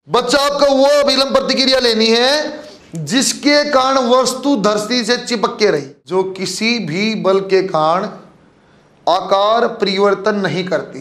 बच्चा आपका वो अभिलंब प्रतिक्रिया लेनी है जिसके कारण वस्तु धरती से चिपक के रही, जो किसी भी बल के कारण आकार परिवर्तन नहीं करती,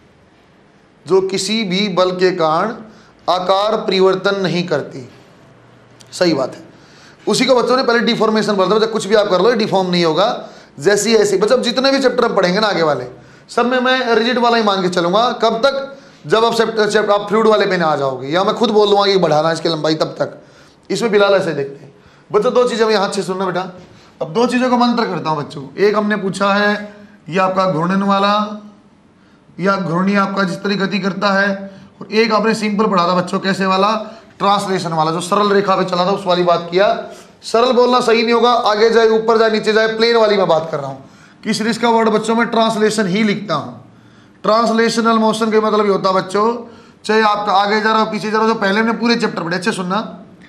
जो किसी भी बल के कारण आकार परिवर्तन नहीं करती। सही बात है। उसी को बच्चों ने पहले डिफॉर्मेशन बोला था, कुछ भी आप कर लो डिफॉर्म नहीं होगा, जैसी ऐसी। बच्चों जितने भी चैप्टर पढ़ेंगे ना आगे वाले, सब में मैं रिजिड वाला ही मान के चलूंगा। कब तक? जब आप फ्लूइड वाले पे ना आ जाओगे, या मैं खुद बोल दूंगा कि बढ़ाना इसकी लंबाई, तब तक। इसमें बिलाल ऐसे देखते हैं। बच्चों दो चीजें यहाँ से सुनना बेटा। अब दो चीजों का मंत्र करता हूँ बच्चों। एक हमने पूछा है ये आपका घूर्णन वाला, या घूर्णी आपका जिस तरह गति करता है, और एक आपने सिंपल पढ़ा था बच्चों कैसे वाला, ट्रांसलेशन वाला, जो सरल रेखा पे चला था उस वाली बात किया। सरल बोलना सही नहीं होगा, आगे जाए ऊपर जाए नीचे जाए, प्लेन वाली मैं बात कर रहा हूँ। किस चीज का वर्ड बच्चों में ट्रांसलेशन ही लिखता हूँ। ट्रांसलेशनल मोशन के मतलब ये होता है बच्चों, चाहे आपका आगे जा रहा हो पीछे जा रहा हो, जो पहले हमने पूरे चैप्टर पढ़े, अच्छे सुनना।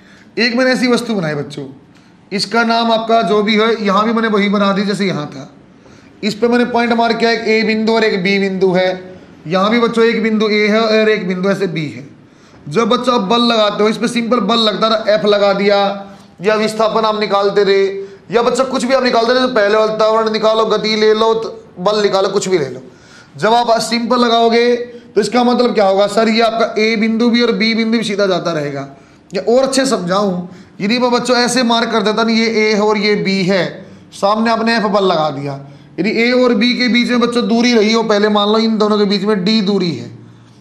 एक मैंने ऐसी वस्तु बनाई बच्चों, इसका नाम आपका जो भी है, यहाँ भी मैंने वही बना दी जैसे यहाँ था। इस पे मैंने पॉइंट मार किया, एक ए बिंदु और एक बी बिंदु है। यहाँ भी बच्चों एक बिंदु ए है और एक बिंदु ऐसे बी है। जब बच्चों आप बल लगाते हो, इस पे सिंपल बल लगता था, एफ लगा दिया, या विस्थापन आप निकालते रहे, या बच्चा कुछ भी आप निकालते रहे, तो पहले वातावरण निकालो, गति ले लो, बल निकालो, कुछ भी ले लो। जब आप सिंपल लगाओगे तो इसका मतलब क्या होगा सर, ये आपका ए बिंदु भी और बी बिंदु भी सीधा जाता रहेगा। या और अच्छे समझाऊं, यदि मैं बच्चों ऐसे मार्क कर देता ना, ये ए है और ये बी है, सामने आपने एफ बल लगा दिया, यदि ए और बी के बीच में बच्चों दूरी रही हो, पहले मान लो इन दोनों के बीच में डी दूरी है।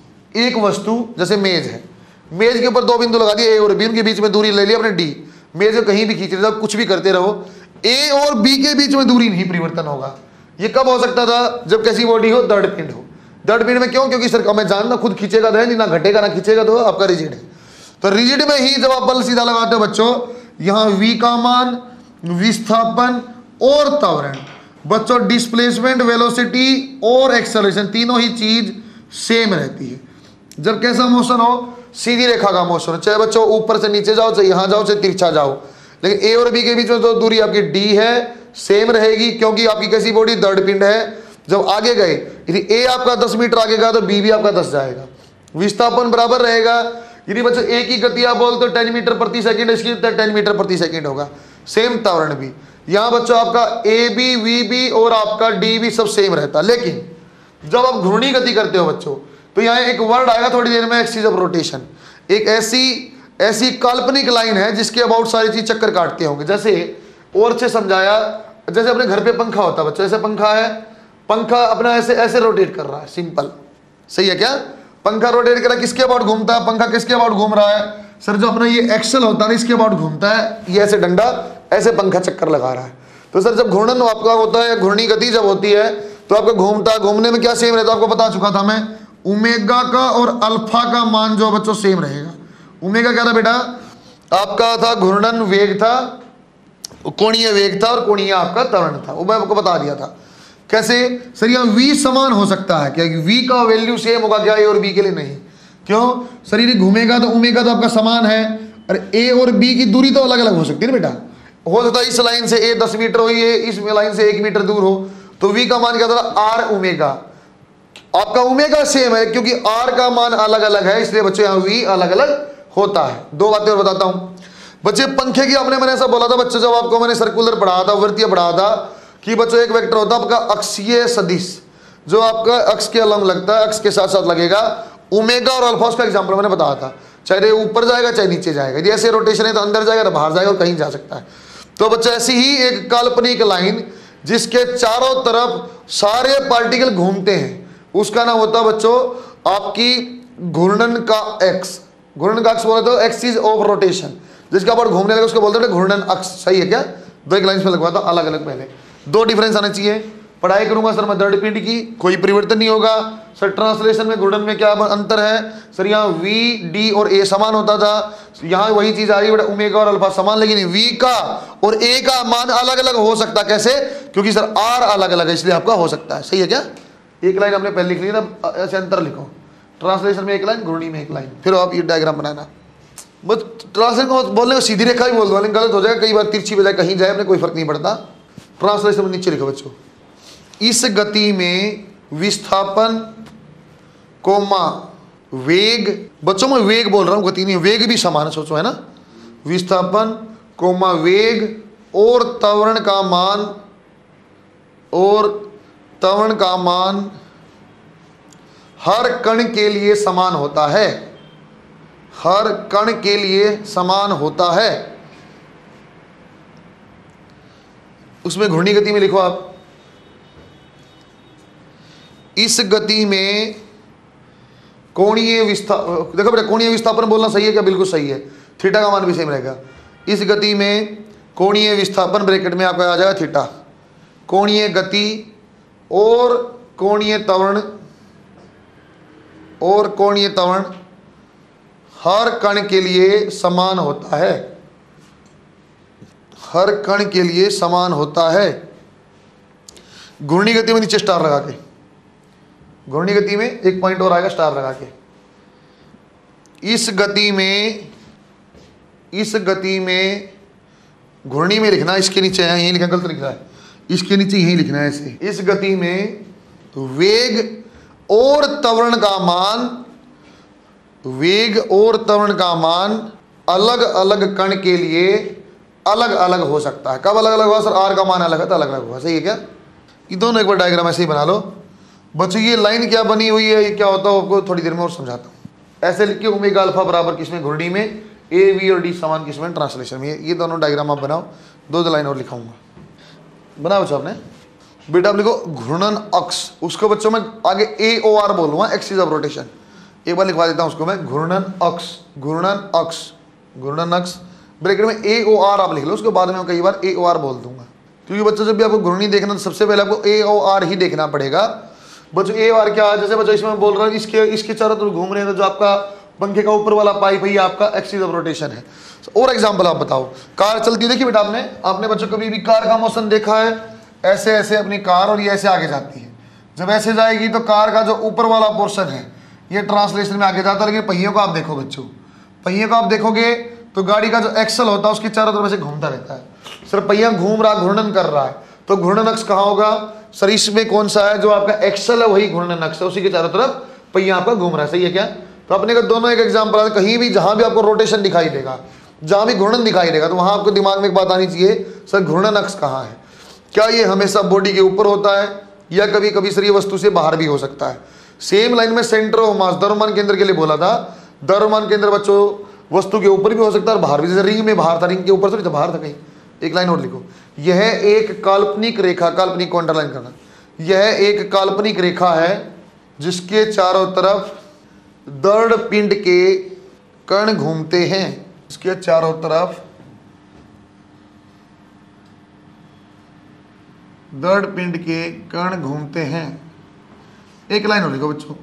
एक वस्तु जैसे मेज है, मेज के ऊपर दो बिंदु लगा दिए ए और बी, उनके बीच में दूरी ले ली आपने डी। मेज को कहीं भी खींच रहे कुछ भी करते रहो, ए और बी के बीच में दूरी नहीं परिवर्तन होगा। ये कब हो सकता था? जब कैसी बॉडी हो, दृढ़ पिंड हो। दृढ़ पिंड में क्यों? क्योंकि सर मैं जानना खुद खींचेगा तो है नहीं, ना घटेगा ना खींचेगा, तो आपका रिजिड है। तो रिजिड में ही जब आप बल सीधा लगाते हो बच्चों, यहाँ वी का मान, विस्थापन और त्वरण, बच्चों डिस्प्लेसमेंट, वेलोसिटी और एक्सेलरेशन, तीनों ही चीज सेम रहती है। जब कैसा मोशन हो, सीधी रेखा का मोशन हो, चाहे बच्चों ऊपर से नीचे जाओ, चाहे यहाँ जाओ, चाहे तिरछा जाओ, लेकिन ए और बी के बीच में तो दूरी आपकी डी है, सेम रहेगी, क्योंकि आपकी कैसी बॉडी, दृढ़ पिंड है। जब आगे गए, यदि ए आपका 10 मीटर आगे गया तो बी भी आपका 10 जाएगा। विस्थापन बराबर रहेगा। यदि बच्चों एक ही गति आप बोलते हो 10 मीटर प्रति सेकंड, इसकी 10 मीटर प्रति सेकंड होगा। सेम त्वरण भी यहाँ बच्चों आपका ए बी, वी बी और आपका डी भी सब सेम रहता है। लेकिन जब आप घूर्णी गति करते हो बच्चों, तो यहाँ एक वर्ड आएगा थोड़ी देर में, एक्सिस ऑफ रोटेशन। एक ऐसी काल्पनिक लाइन है जिसके अबाउट सारी चीज चक्कर काटते होंगे। जैसे और अच्छे समझाया, जैसे अपने घर पे पंखा होता है बच्चों, ऐसे पंखा है, पंखा अपना ऐसे ऐसे रोटेट कर रहा है, सिंपल। सही है क्या? पंखा रोटेट कर रहा है, किसके अबाउट घूमता है? पंखा किसके अबाउट घूम रहा है? सर जो अपना ये एक्सल होता है इसके अबाउट घूमता है, ये ऐसे डंडा, ऐसे पंखा चक्कर लगा रहा है। तो सर जब घूर्णन आपका होता है, घूर्णी गति जब होती है, तो आपका घूमता है, घूमने में क्या सेम रहता है आपको बता चुका था मैं, ओमेगा का और अल्फा का मान जो बच्चों सेम रहेगा। ओमेगा क्या था बेटा? आपका था घूर्णन वेग था, कोणीय वेग था, और कोणीय आपका त्वरण था, वो मैं आपको बता दिया था। कैसे? सर यहाँ v समान हो सकता है क्या? v का वैल्यू सेम होगा क्या? a और b के लिए नहीं। क्यों? सर यदि घूमेगा तो ओमेगा तो आपका समान है, और a और b की दूरी तो अलग अलग हो सकती है ना बेटा। हो सकता है इस लाइन से a 10 मीटर हो, ये इस लाइन से 1 मीटर दूर हो, तो v का मान क्या था? r omega. आपका ओमेगा सेम है, क्योंकि r का मान अलग अलग है, इसलिए बच्चों यहाँ v अलग अलग होता है। दो बातें और बताता हूँ बच्चे। पंखे की आपने मैंने ऐसा बोला था बच्चों, जब आपको मैंने सर्कुलर पढ़ाया था, वृत्तीय पढ़ाया था, कि बच्चों एक वेक्टर होता है आपका अक्षीय सदिश, जो आपका अक्ष के अलग लगता है, अक्ष के साथ साथ लगेगा। ओमेगा और अल्फा उसका एग्जांपल मैंने बताया था, चाहे ऊपर जाएगा चाहे नीचे जाएगा। यदि ऐसे रोटेशन है तो अंदर जाएगा तो बाहर जाएगा और कहीं जा सकता है। तो बच्चा ऐसी ही एक काल्पनिक लाइन जिसके चारों तरफ सारे पार्टिकल घूमते हैं, उसका नाम होता है बच्चों आपकी घूर्णन का एक्स। घूर्णन का अक्ष बोले तो एक्सिस ऑफ रोटेशन, जिसका ऊपर घूमने लगे उसको बोलते हैं घूर्णन अक्ष। सही है क्या? दो एक लाइन में लगवाता अलग अलग, पहले दो डिफरेंस आने चाहिए। पढ़ाई करूंगा सर मैं दृढ़ पिंड की, कोई परिवर्तन नहीं होगा। सर ट्रांसलेशन में घूर्णन में क्या अंतर है? सर यहाँ वी डी और ए समान होता था, यहाँ वही चीज आ रही है ओमेगा और अल्फा समान, लेकिन वी का और ए का मान अलग अलग हो सकता। कैसे? क्योंकि सर आर अलग अलग है, इसलिए आपका हो सकता है। सही है क्या? एक लाइन आपने पहले लिख ली ना, ऐसे अंतर लिखो। ट्रांसलेशन में एक लाइन, घूर्णी में एक लाइन, फिर आप ये डायग्राम बनाना। बस ट्रांसलेशन को बोलने को सीधी रेखा ही बोल दो, गलत हो जाएगा, कई बार तिरछी बजाय कहीं जाए, अपने कोई फर्क नहीं पड़ता। ट्रांसलेशन में नीचे लिखो बच्चों, इस गति में विस्थापन कोमा वेग, बच्चों मैं वेग बोल रहा हूं, गति नहीं, वेग भी समान है, सोचो है ना। विस्थापन कोमा वेग और त्वरण का मान, और त्वरण का मान हर कण के लिए समान होता है, हर कण के लिए समान होता है। उसमें घूर्णी गति में लिखो आप, इस गति में कोणीय देखो बेटा, कोणीय विस्थापन बोलना सही है क्या? बिल्कुल सही है, थीटा का मान भी सेम रहेगा। इस गति में कोणीय विस्थापन ब्रैकेट में आपका आ जाएगा थीटा, कोणीय गति और कोणीय त्वरण, और कोणीय त्वरण हर कण के लिए समान होता है, हर कण के लिए समान होता है। घूर्णी गति में नीचे स्टार लगा के, घूर्णी गति में एक पॉइंट और आएगा स्टार लगा के। इस गति में, इस गति में घूर्णी में लिखना, इसके नीचे है, यहीं लिखना, गलत लिख रहा है, इसके नीचे यहीं लिखना है ऐसे। इस गति में वेग और त्वरण का मान, वेग और त्वरण का मान अलग अलग कण के लिए अलग अलग हो सकता है। कब अलग अलग होगा सर? आर का मान अलग है तो अलग अलग होगा, सही है क्या? ये दोनों एक बार डायग्राम ऐसे ही बना लो बच्चों। ये लाइन क्या बनी हुई है, ये क्या होता है आपको थोड़ी देर में और समझाता हूँ। ऐसे लिख के ओमेगा अल्फा बराबर किसमें? घूर्णी में, ए वी और डी समान किसमें? ट्रांसलेशन में। ये दोनों डायग्राम आप बनाओ, दो लाइन और लिखाऊंगा। बना बच्चों आपने? बेटा आप लिखो घूर्णन अक्ष, उसको बच्चों में आगे ए ओ आर बोलूंगा, एक्सिस ऑफ रोटेशन। एक बार लिखवा देता हूं उसको मैं, घूर्णन अक्ष, घूर्णन अक्ष, घूर्णन अक्ष ब्रैकेट में ए ओ आर आप लिख लो, उसके बाद में कई बार ए ओ आर बोल दूंगा, क्योंकि बच्चों जब भी आपको घूर्णी देखना तो सबसे पहले आपको ए ओ आर ही देखना पड़ेगा। बच्चों ए ओ आर क्या है? जैसे बच्चों इसमें मैं बोल रहा हूँ, इसके चारों तरफ घूम रहे हैं, तो जो आपका पंखे का ऊपर वाला पाइप है ये आपका एक्सिस ऑफ रोटेशन है। और एग्जांपल आप बताओ, कार चलती है, देखिए बेटा आपने बच्चों कभी भी कार का मोशन देखा है? ऐसे ऐसे अपनी कार, और ये ऐसे आगे जाती है। जब ऐसे जाएगी तो कार का जो ऊपर वाला पोर्शन है ये ट्रांसलेशन में आगे जाता है, लेकिन पहियों को आप देखो बच्चों, पहियों को आप देखोगे तो गाड़ी का जो एक्सल होता है उसके चारों तरफ से घूमता रहता है। सर पहिया घूम रहा, घूर्णन कर रहा है, तो घूर्णन अक्ष कहाँ होगा सर? इसमें कौन सा है? जो आपका एक्सल है वही घूर्णन अक्ष है, उसी के चारों तरफ पहिया आपका घूम रहा है, सही है क्या? तो अपने का दोनों एक एग्जाम्पल है, कहीं भी जहां भी आपको रोटेशन दिखाई देगा, जहां भी घूर्णन दिखाई देगा, तो वहां आपको दिमाग में एक बात आनी चाहिए, सर घूर्णन अक्ष कहाँ है? क्या ये हमेशा बॉडी के ऊपर होता है, या कभी कभी सर ये वस्तु से बाहर भी हो सकता है? सेम लाइन में सेंटर ऑफ मास, द्रव्यमान केंद्र के लिए बोला था, द्रव्यमान केंद्र बच्चों वस्तु के ऊपर भी हो सकता है और बाहर भी। जैसे रिंग में बाहर था, रिंग के ऊपर तो बाहर था कहीं। एक लाइन और लिखो, यह एक काल्पनिक रेखा, काल्पनिक को अंडरलाइन करना, यह एक काल्पनिक रेखा है जिसके चारों तरफ दृढ़ पिंड के कण घूमते हैं, इसके चारों तरफ दृढ़ पिंड के कण घूमते हैं। एक लाइन और लिखो बच्चों,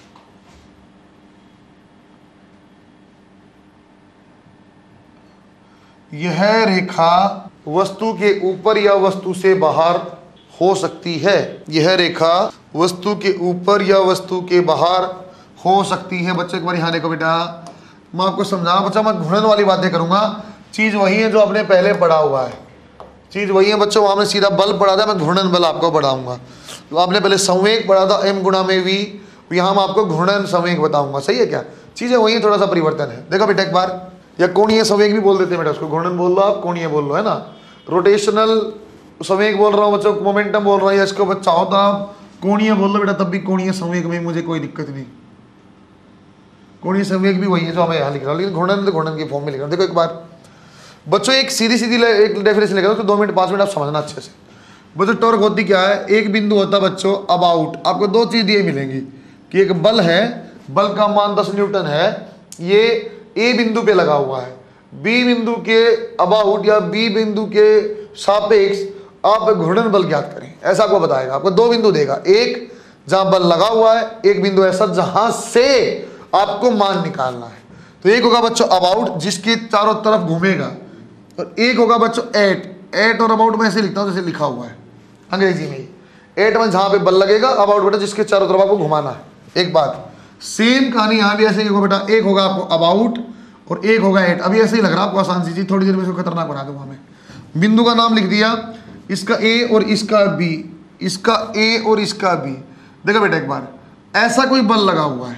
यह रेखा वस्तु के ऊपर या वस्तु से बाहर हो सकती है, यह रेखा वस्तु के ऊपर या वस्तु के बाहर हो सकती है। बच्चे एक बार यहाँ देखो बेटा, मैं आपको समझाऊं बच्चा, मैं घूर्णन वाली बातें करूंगा, चीज वही है जो आपने पहले पढ़ा हुआ है, चीज वही है बच्चों। वहां में सीधा बल पढ़ा था, मैं घूर्णन बल आपको पढ़ाऊंगा। तो आपने पहले संवेग पढ़ा था m गुणा में v, यहाँ मैं आपको घूर्णन संवेग बताऊंगा, सही है क्या? चीजें वही है, थोड़ा सा परिवर्तन है। देखो बेटा एक बार, या कोणीय संवेग भी बोल देते हैं बेटा उसको, घूर्णन बोल लो आप, कोणीय बोल लो, है ना। रोटेशनल संवेग बोल रहा हूँ बच्चों, मोमेंटम बोल रहा हूँ, या इसको बच्चा होता आप कोणीय बोल लो बेटा, तब भी कोणीय संवेग में मुझे कोई दिक्कत नहीं। कोणीय संवेग भी वही है जो हमें यहाँ लिख रहा हूँ, लेकिन घूर्णन तो घूर्णन की फॉर्म में लिख रहा हूँ। देखो एक बार बच्चों, एक सीधी एक डेफिनेशन लिख रहा हूँ, तो 2 मिनट 5 मिनट आप समझना अच्छे से। बच्चों टॉर्क होती क्या है? एक बिंदु होता है बच्चों अबाउट, आपको 2 चीज दिए मिलेंगी कि एक बल है, बल का मान 10 न्यूटन है, ये ए बिंदु पे लगा हुआ है, बी बिंदु के अबाउट या बी बिंदु के सापेक्ष आप घूर्णन बल ज्ञात करें, ऐसा आपको बताएगा। आपको 2 बिंदु देगा, एक जहां बल लगा हुआ है, एक बिंदु ऐसा जहां से आपको मान निकालना है। तो एक होगा बच्चों अबाउट जिसके चारों तरफ घूमेगा, और एक होगा बच्चों एट और अबाउट में ऐसे लिखता हूं जैसे लिखा हुआ है अंग्रेजी में। एट में जहां पे बल लगेगा, अबाउट बेटा जिसके चारों तरफ आपको घुमाना है। एक बात सेम कहानी यहां भी ऐसे ही होगा बेटा, एक होगा आपको अबाउट और एक होगा एट। अभी ऐसे ही लग रहा है आपको आसान सी चीज, थोड़ी देर में इसको खतरनाक बना दूंगा मैं। बिंदु का नाम लिख दिया, इसका ए और इसका बी, इसका ए और इसका बी। देखो बेटा एक बार, ऐसा कोई बल लगा हुआ है,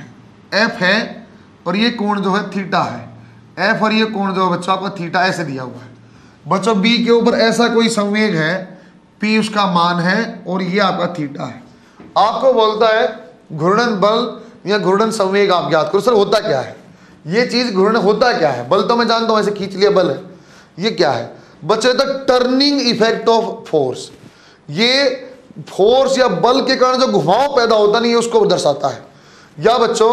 एफ है और ये कोण जो है थीटा है, एफ और ये कोण जो है बच्चों आपका थीटा ऐसे दिया हुआ है। बच्चों बी के ऊपर ऐसा कोई संवेग है, पी उसका मान है और ये आपका थीटा है। आपको बोलता है घूर्णन बल या घूर्णन संवेग आप ज्ञात करो। सर होता क्या है ये चीज, घूर्णन होता क्या है? बल तो मैं जानता हूं, ऐसे खींच लिया बल है। ये क्या है बच्चों? The turning effect of force. ये फोर्स या बल के कारण जो घुमाव पैदा होता नहीं है उसको दर्शाता है। या बच्चों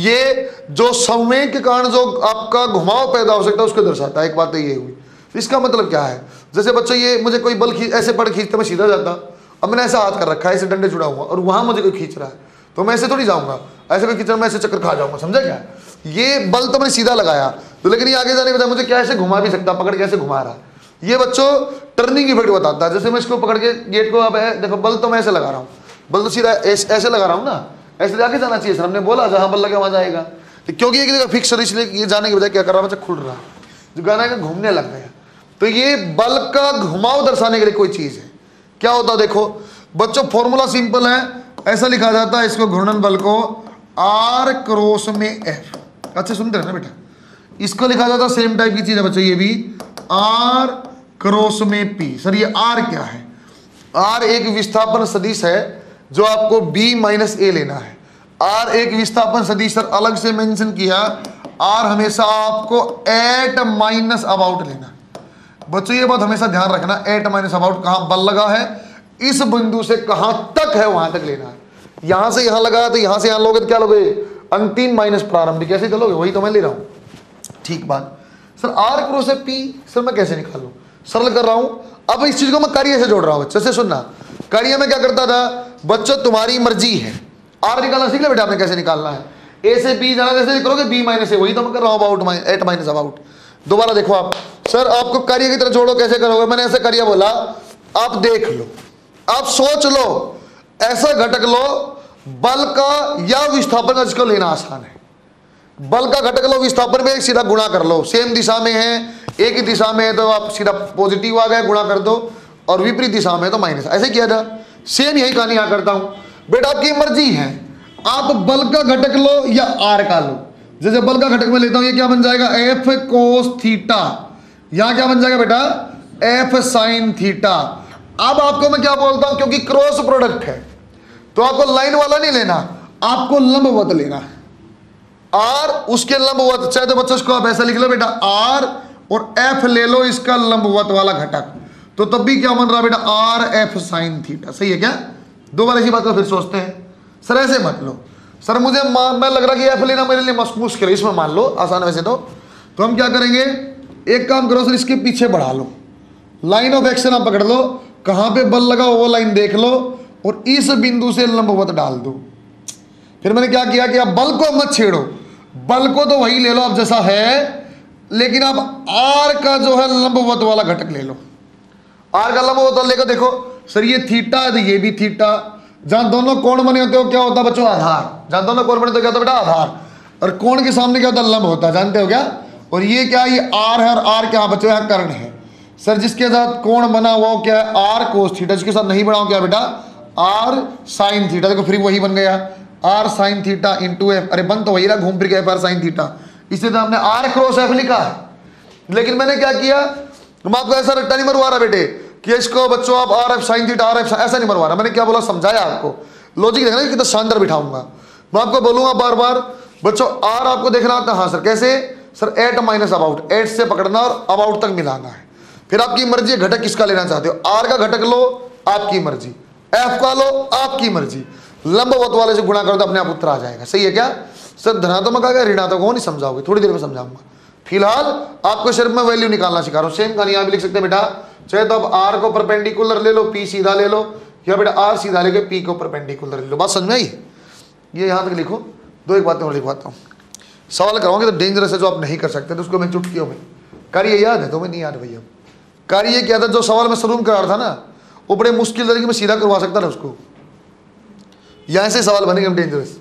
ये जो संवेग के कारण जो आपका घुमाव पैदा हो सकता है उसको दर्शाता है। एक बात तो ये हुई। इसका मतलब क्या है? जैसे बच्चों ये मुझे कोई बल ऐसे पड़ खींचते मैं सीधा जाता, अब मैंने ऐसा हाथ कर रखा है, ऐसे डंडे जुड़ा हुआ और वहां मुझे कोई खींच रहा है तो मैं ऐसे थोड़ी जाऊंगा, ऐसे कोई खींच रहा मैं ऐसे चक्कर खा जाऊंगा, समझा क्या? ये बल तो मैंने सीधा लगाया तो, लेकिन ये आगे जाने के बाद मुझे क्या ऐसे घुमा भी सकता, पकड़ के ऐसे घुमा रहा है। ये बच्चों टर्निंग इफेक्ट बताता है। जैसे मैं इसको पकड़ के गेट को, अब देखो बल तो मैं ऐसे लगा रहा हूँ, बल तो सीधा ऐसे लगा रहा हूँ ना, ऐसे जाके जाना चाहिए। सर हमने बोला जहां बल लगे वहां जाएगा, क्योंकि एक जगह फिक्स है, इसलिए ये जाने के बजाय क्या कर रहा है बच्चा, खुल रहा है, जो गाना है घूमने लग गया। तो ये बल का घुमाव दर्शाने के लिए कोई चीज है। क्या होता है देखो बच्चों, फॉर्मूला सिंपल है, ऐसा लिखा जाता है इसको, घूर्णन बल को आर क्रॉस में एफ। अच्छे सुनते हैं ना बेटा, इसको लिखा जाता है सेम टाइप की चीज है बच्चों, ये भी आर क्रॉस में पी। सर ये आर क्या है? आर एक विस्थापन सदिश है जो आपको बी माइनस ए लेना है। आर एक विस्थापन सदिश, सर अलग से मेंशन किया, आर हमेशा आपको एट माइनस अबाउट लेना। बच्चों ये बात हमेशा ध्यान रखना, एट माइनस अबाउट, कहां बल लगा है इस बिंदु से कहां तक है वहां तक लेना है। यहां से यहां लगा तो यहां से यहां लोगे तो क्या लोगे? अंतिम माइनस प्रारंभिक, कैसे चलोगे? वही तो मैं ले रहा हूं। ठीक बात। Sir r cross p, sir मैं कैसे निकालूं? सरल कर रहा हूं। अब इस चीज को मैं कार्य से जोड़ रहा हूं बच्चों से, सुनना। कार्य में क्या करता था बच्चों, तुम्हारी मर्जी है, आर निकालना सीख ले बेटा आपने, कैसे निकालना है। ए से बी जाना, जैसे करोगे बी माइनस ए, वही तो मैं कर रहा हूं, अबाउट एट माइनस अबाउट। दोबारा देखो आप, सर आपको कार्य की तरह जोड़ो, कैसे करोगे? मैंने ऐसे कार्य बोला, आप देख लो, आप सोच लो, ऐसा घटक लो बल का या विस्थापन का, जिसको लेना आसान है। बल का घटक लो, विस्थापन में सीधा गुणा कर लो, सेम दिशा में है, एक ही दिशा में है तो आप सीधा पॉजिटिव आ गए, गुणा कर दो, और विपरीत दिशा में तो माइनस, ऐसे किया था। सेम यही कहानी यहां करता हूं बेटा, आपकी मर्जी है, आप बल का घटक लो या आर का लो। जैसे बल का घटक में लेता हूं, ये क्या बन जाएगा? F cos theta. यहां क्या बन जाएगा बेटा? F sine theta. अब आपको मैं क्या बोलता हूं, क्योंकि क्रॉस प्रोडक्ट है तो आपको लाइन वाला नहीं लेना, आपको लंबवत लेना है। आर उसके लंबवत, चाहे तो बच्चों इसको आप ऐसा लिख लो बेटा, आर और एफ ले लो इसका लंबवत वाला घटक, तो तब भी क्या बन रहा बेटा? R f sine theta. सही है क्या? दो बार ऐसी बात को फिर सोचते हैं। सर ऐसे मत लो, सर मुझे मैं लग रहा कि एफ लेना मेरे लिए मुश्किल है, इसमें मान लो आसान वैसे तो हम क्या करेंगे, एक काम करो सर, इसके पीछे बढ़ा लो, लाइन ऑफ एक्शन आप पकड़ लो, कहां पे बल लगा वो लाइन देख लो और इस बिंदु से लंबवत डाल दो। फिर मैंने क्या किया कि आप बल को मत छेड़ो, बल को तो वही ले लो आप जैसा है, लेकिन आप आर का जो है लंबवत वाला घटक ले लो। आर का लंबवत वाला लेकर देखो सर, ये थीटा है तो ये भी थीटा, जहां दोनों कोण बने होते हो क्या होता है बच्चों? आधार। जहां दोनों कोण बने तो क्या होता है बेटा? आधार। और कोण के सामने क्या होता है? लंब होता है, जानते हो क्या? और ये क्या है? ये आर है, और आर क्या बच्चों? यहाँ कर्ण है। सर जिसके साथ कोण बना वो क्या है? R cos theta. जिसके साथ नहीं बना क्या बेटा? R sine theta. देखो फिर वही बन गया, r sine theta into f. अरे बन तो वही रहा, घूम फिर के एफ आर साइन थीटा। इससे तो हमने आर क्रॉस एफ लिखा है, लेकिन मैंने क्या किया, मैं आपको ऐसा रट्टा नहीं मरवा रहा बेटे कि इसको बच्चों आप r f sine theta r f, ऐसा नहीं मरवा रहा। मैंने क्या बोला समझाया आपको, लॉजिक देखना कितना शानदार बिठाऊंगा। मैं आपको बोलूंगा बार बार बच्चों, आर आपको देखना आता है। हाँ सर कैसे? Sir at minus about, at से पकड़ना और अबाउट तक मिलाना है। फिर आपकी मर्जी है घटक किसका लेना चाहते हो। आर का घटक लो आपकी मर्जी, एफ का लो आपकी मर्जी, लंबवत वाले से गुणा करो तो अपने आप उत्तर आ जाएगा। सही है क्या? सर धनात्मक आ गया, ऋणात्मक वो नहीं समझाओगे, थोड़ी देर में समझाऊंगा। फिलहाल आपको सिर्फ मैं वैल्यू निकालना सिखा रहा हूं। सेम कहानी यहां भी लिख सकते हैं बेटा, चाहे तो आप आर को परपेंडिकुलर ले लो, पी सीधा ले लो, या बेटा आर सीधा लेके पी को परपेंडिकुलर ले लो। बात समझ में आई? ये यहां तक लिखो। दो एक बातें और लिखवाता हूं, सवाल कराओगे तो डेंजरस है, जो आप नहीं कर सकते तो उसको मैं चुटकियों में। कार्य याद है? तो मैं नहीं याद भैया। कार्य क्या था, जो सवाल मैं शुरू करा रहा था ना, वो बड़े मुश्किल तरीके में सीधा करवा सकता था उसको। यहां से सवाल बनेंगे डेंजरस,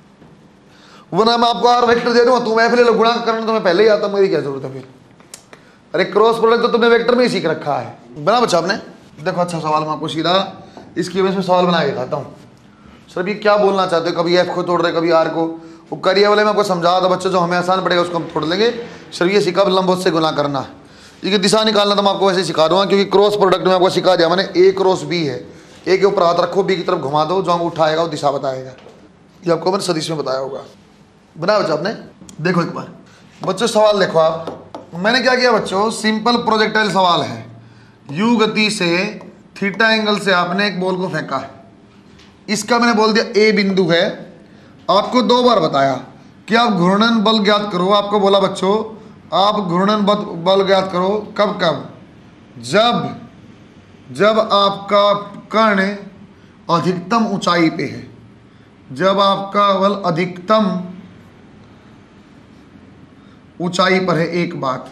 वरना मैं आपको आर वेक्टर दे दूंगा, तुम एफ ले लो, गुणा करना तुम्हें पहले ही आता, मेरी क्या जरूरत है फिर। अरे क्रॉस प्रोडक्ट तो तुमने वेक्टर में ही सीख रखा है, बना बच्चा आपने। देखो अच्छा सवाल मैं आपको सीधा इसकी वजह से सवाल बना के दिखाता हूँ। सर अभी क्या बोलना चाहते हो, कभी एफ को तोड़ रहे कभी आर को, वो करिए वाले में आपको समझा था बच्चों, जो हमें आसान पड़ेगा उसको हम तोड़ लेंगे। सर ये सिखा लंबवत से गुना करना है, ये दिशा निकालना तो मैं आपको वैसे सिखा दूंगा, क्योंकि क्रॉस प्रोडक्ट में आपको सिखा दिया मैंने। ए क्रॉस बी है, ए के ऊपर हाथ रखो, बी की तरफ घुमा दो, जो हम उठाएगा वो दिशा बताएगा। ये आपको मैंने सदिश में बताया होगा। बनाया बच्चों आपने? देखो एक बार बच्चों सवाल देखो आप, मैंने क्या किया बच्चों, सिंपल प्रोजेक्टाइल सवाल है। यू गति से थीटा एंगल से आपने एक बॉल को फेंका है, इसका मैंने बोल दिया ए बिंदु है। आपको 2 बार बताया कि आप घूर्णन बल ज्ञात करो। आपको बोला बच्चों आप घूर्णन बल ज्ञात करो कब कब, जब आपका कण अधिकतम ऊंचाई पे है, जब आपका बल अधिकतम ऊंचाई पर है। एक बात,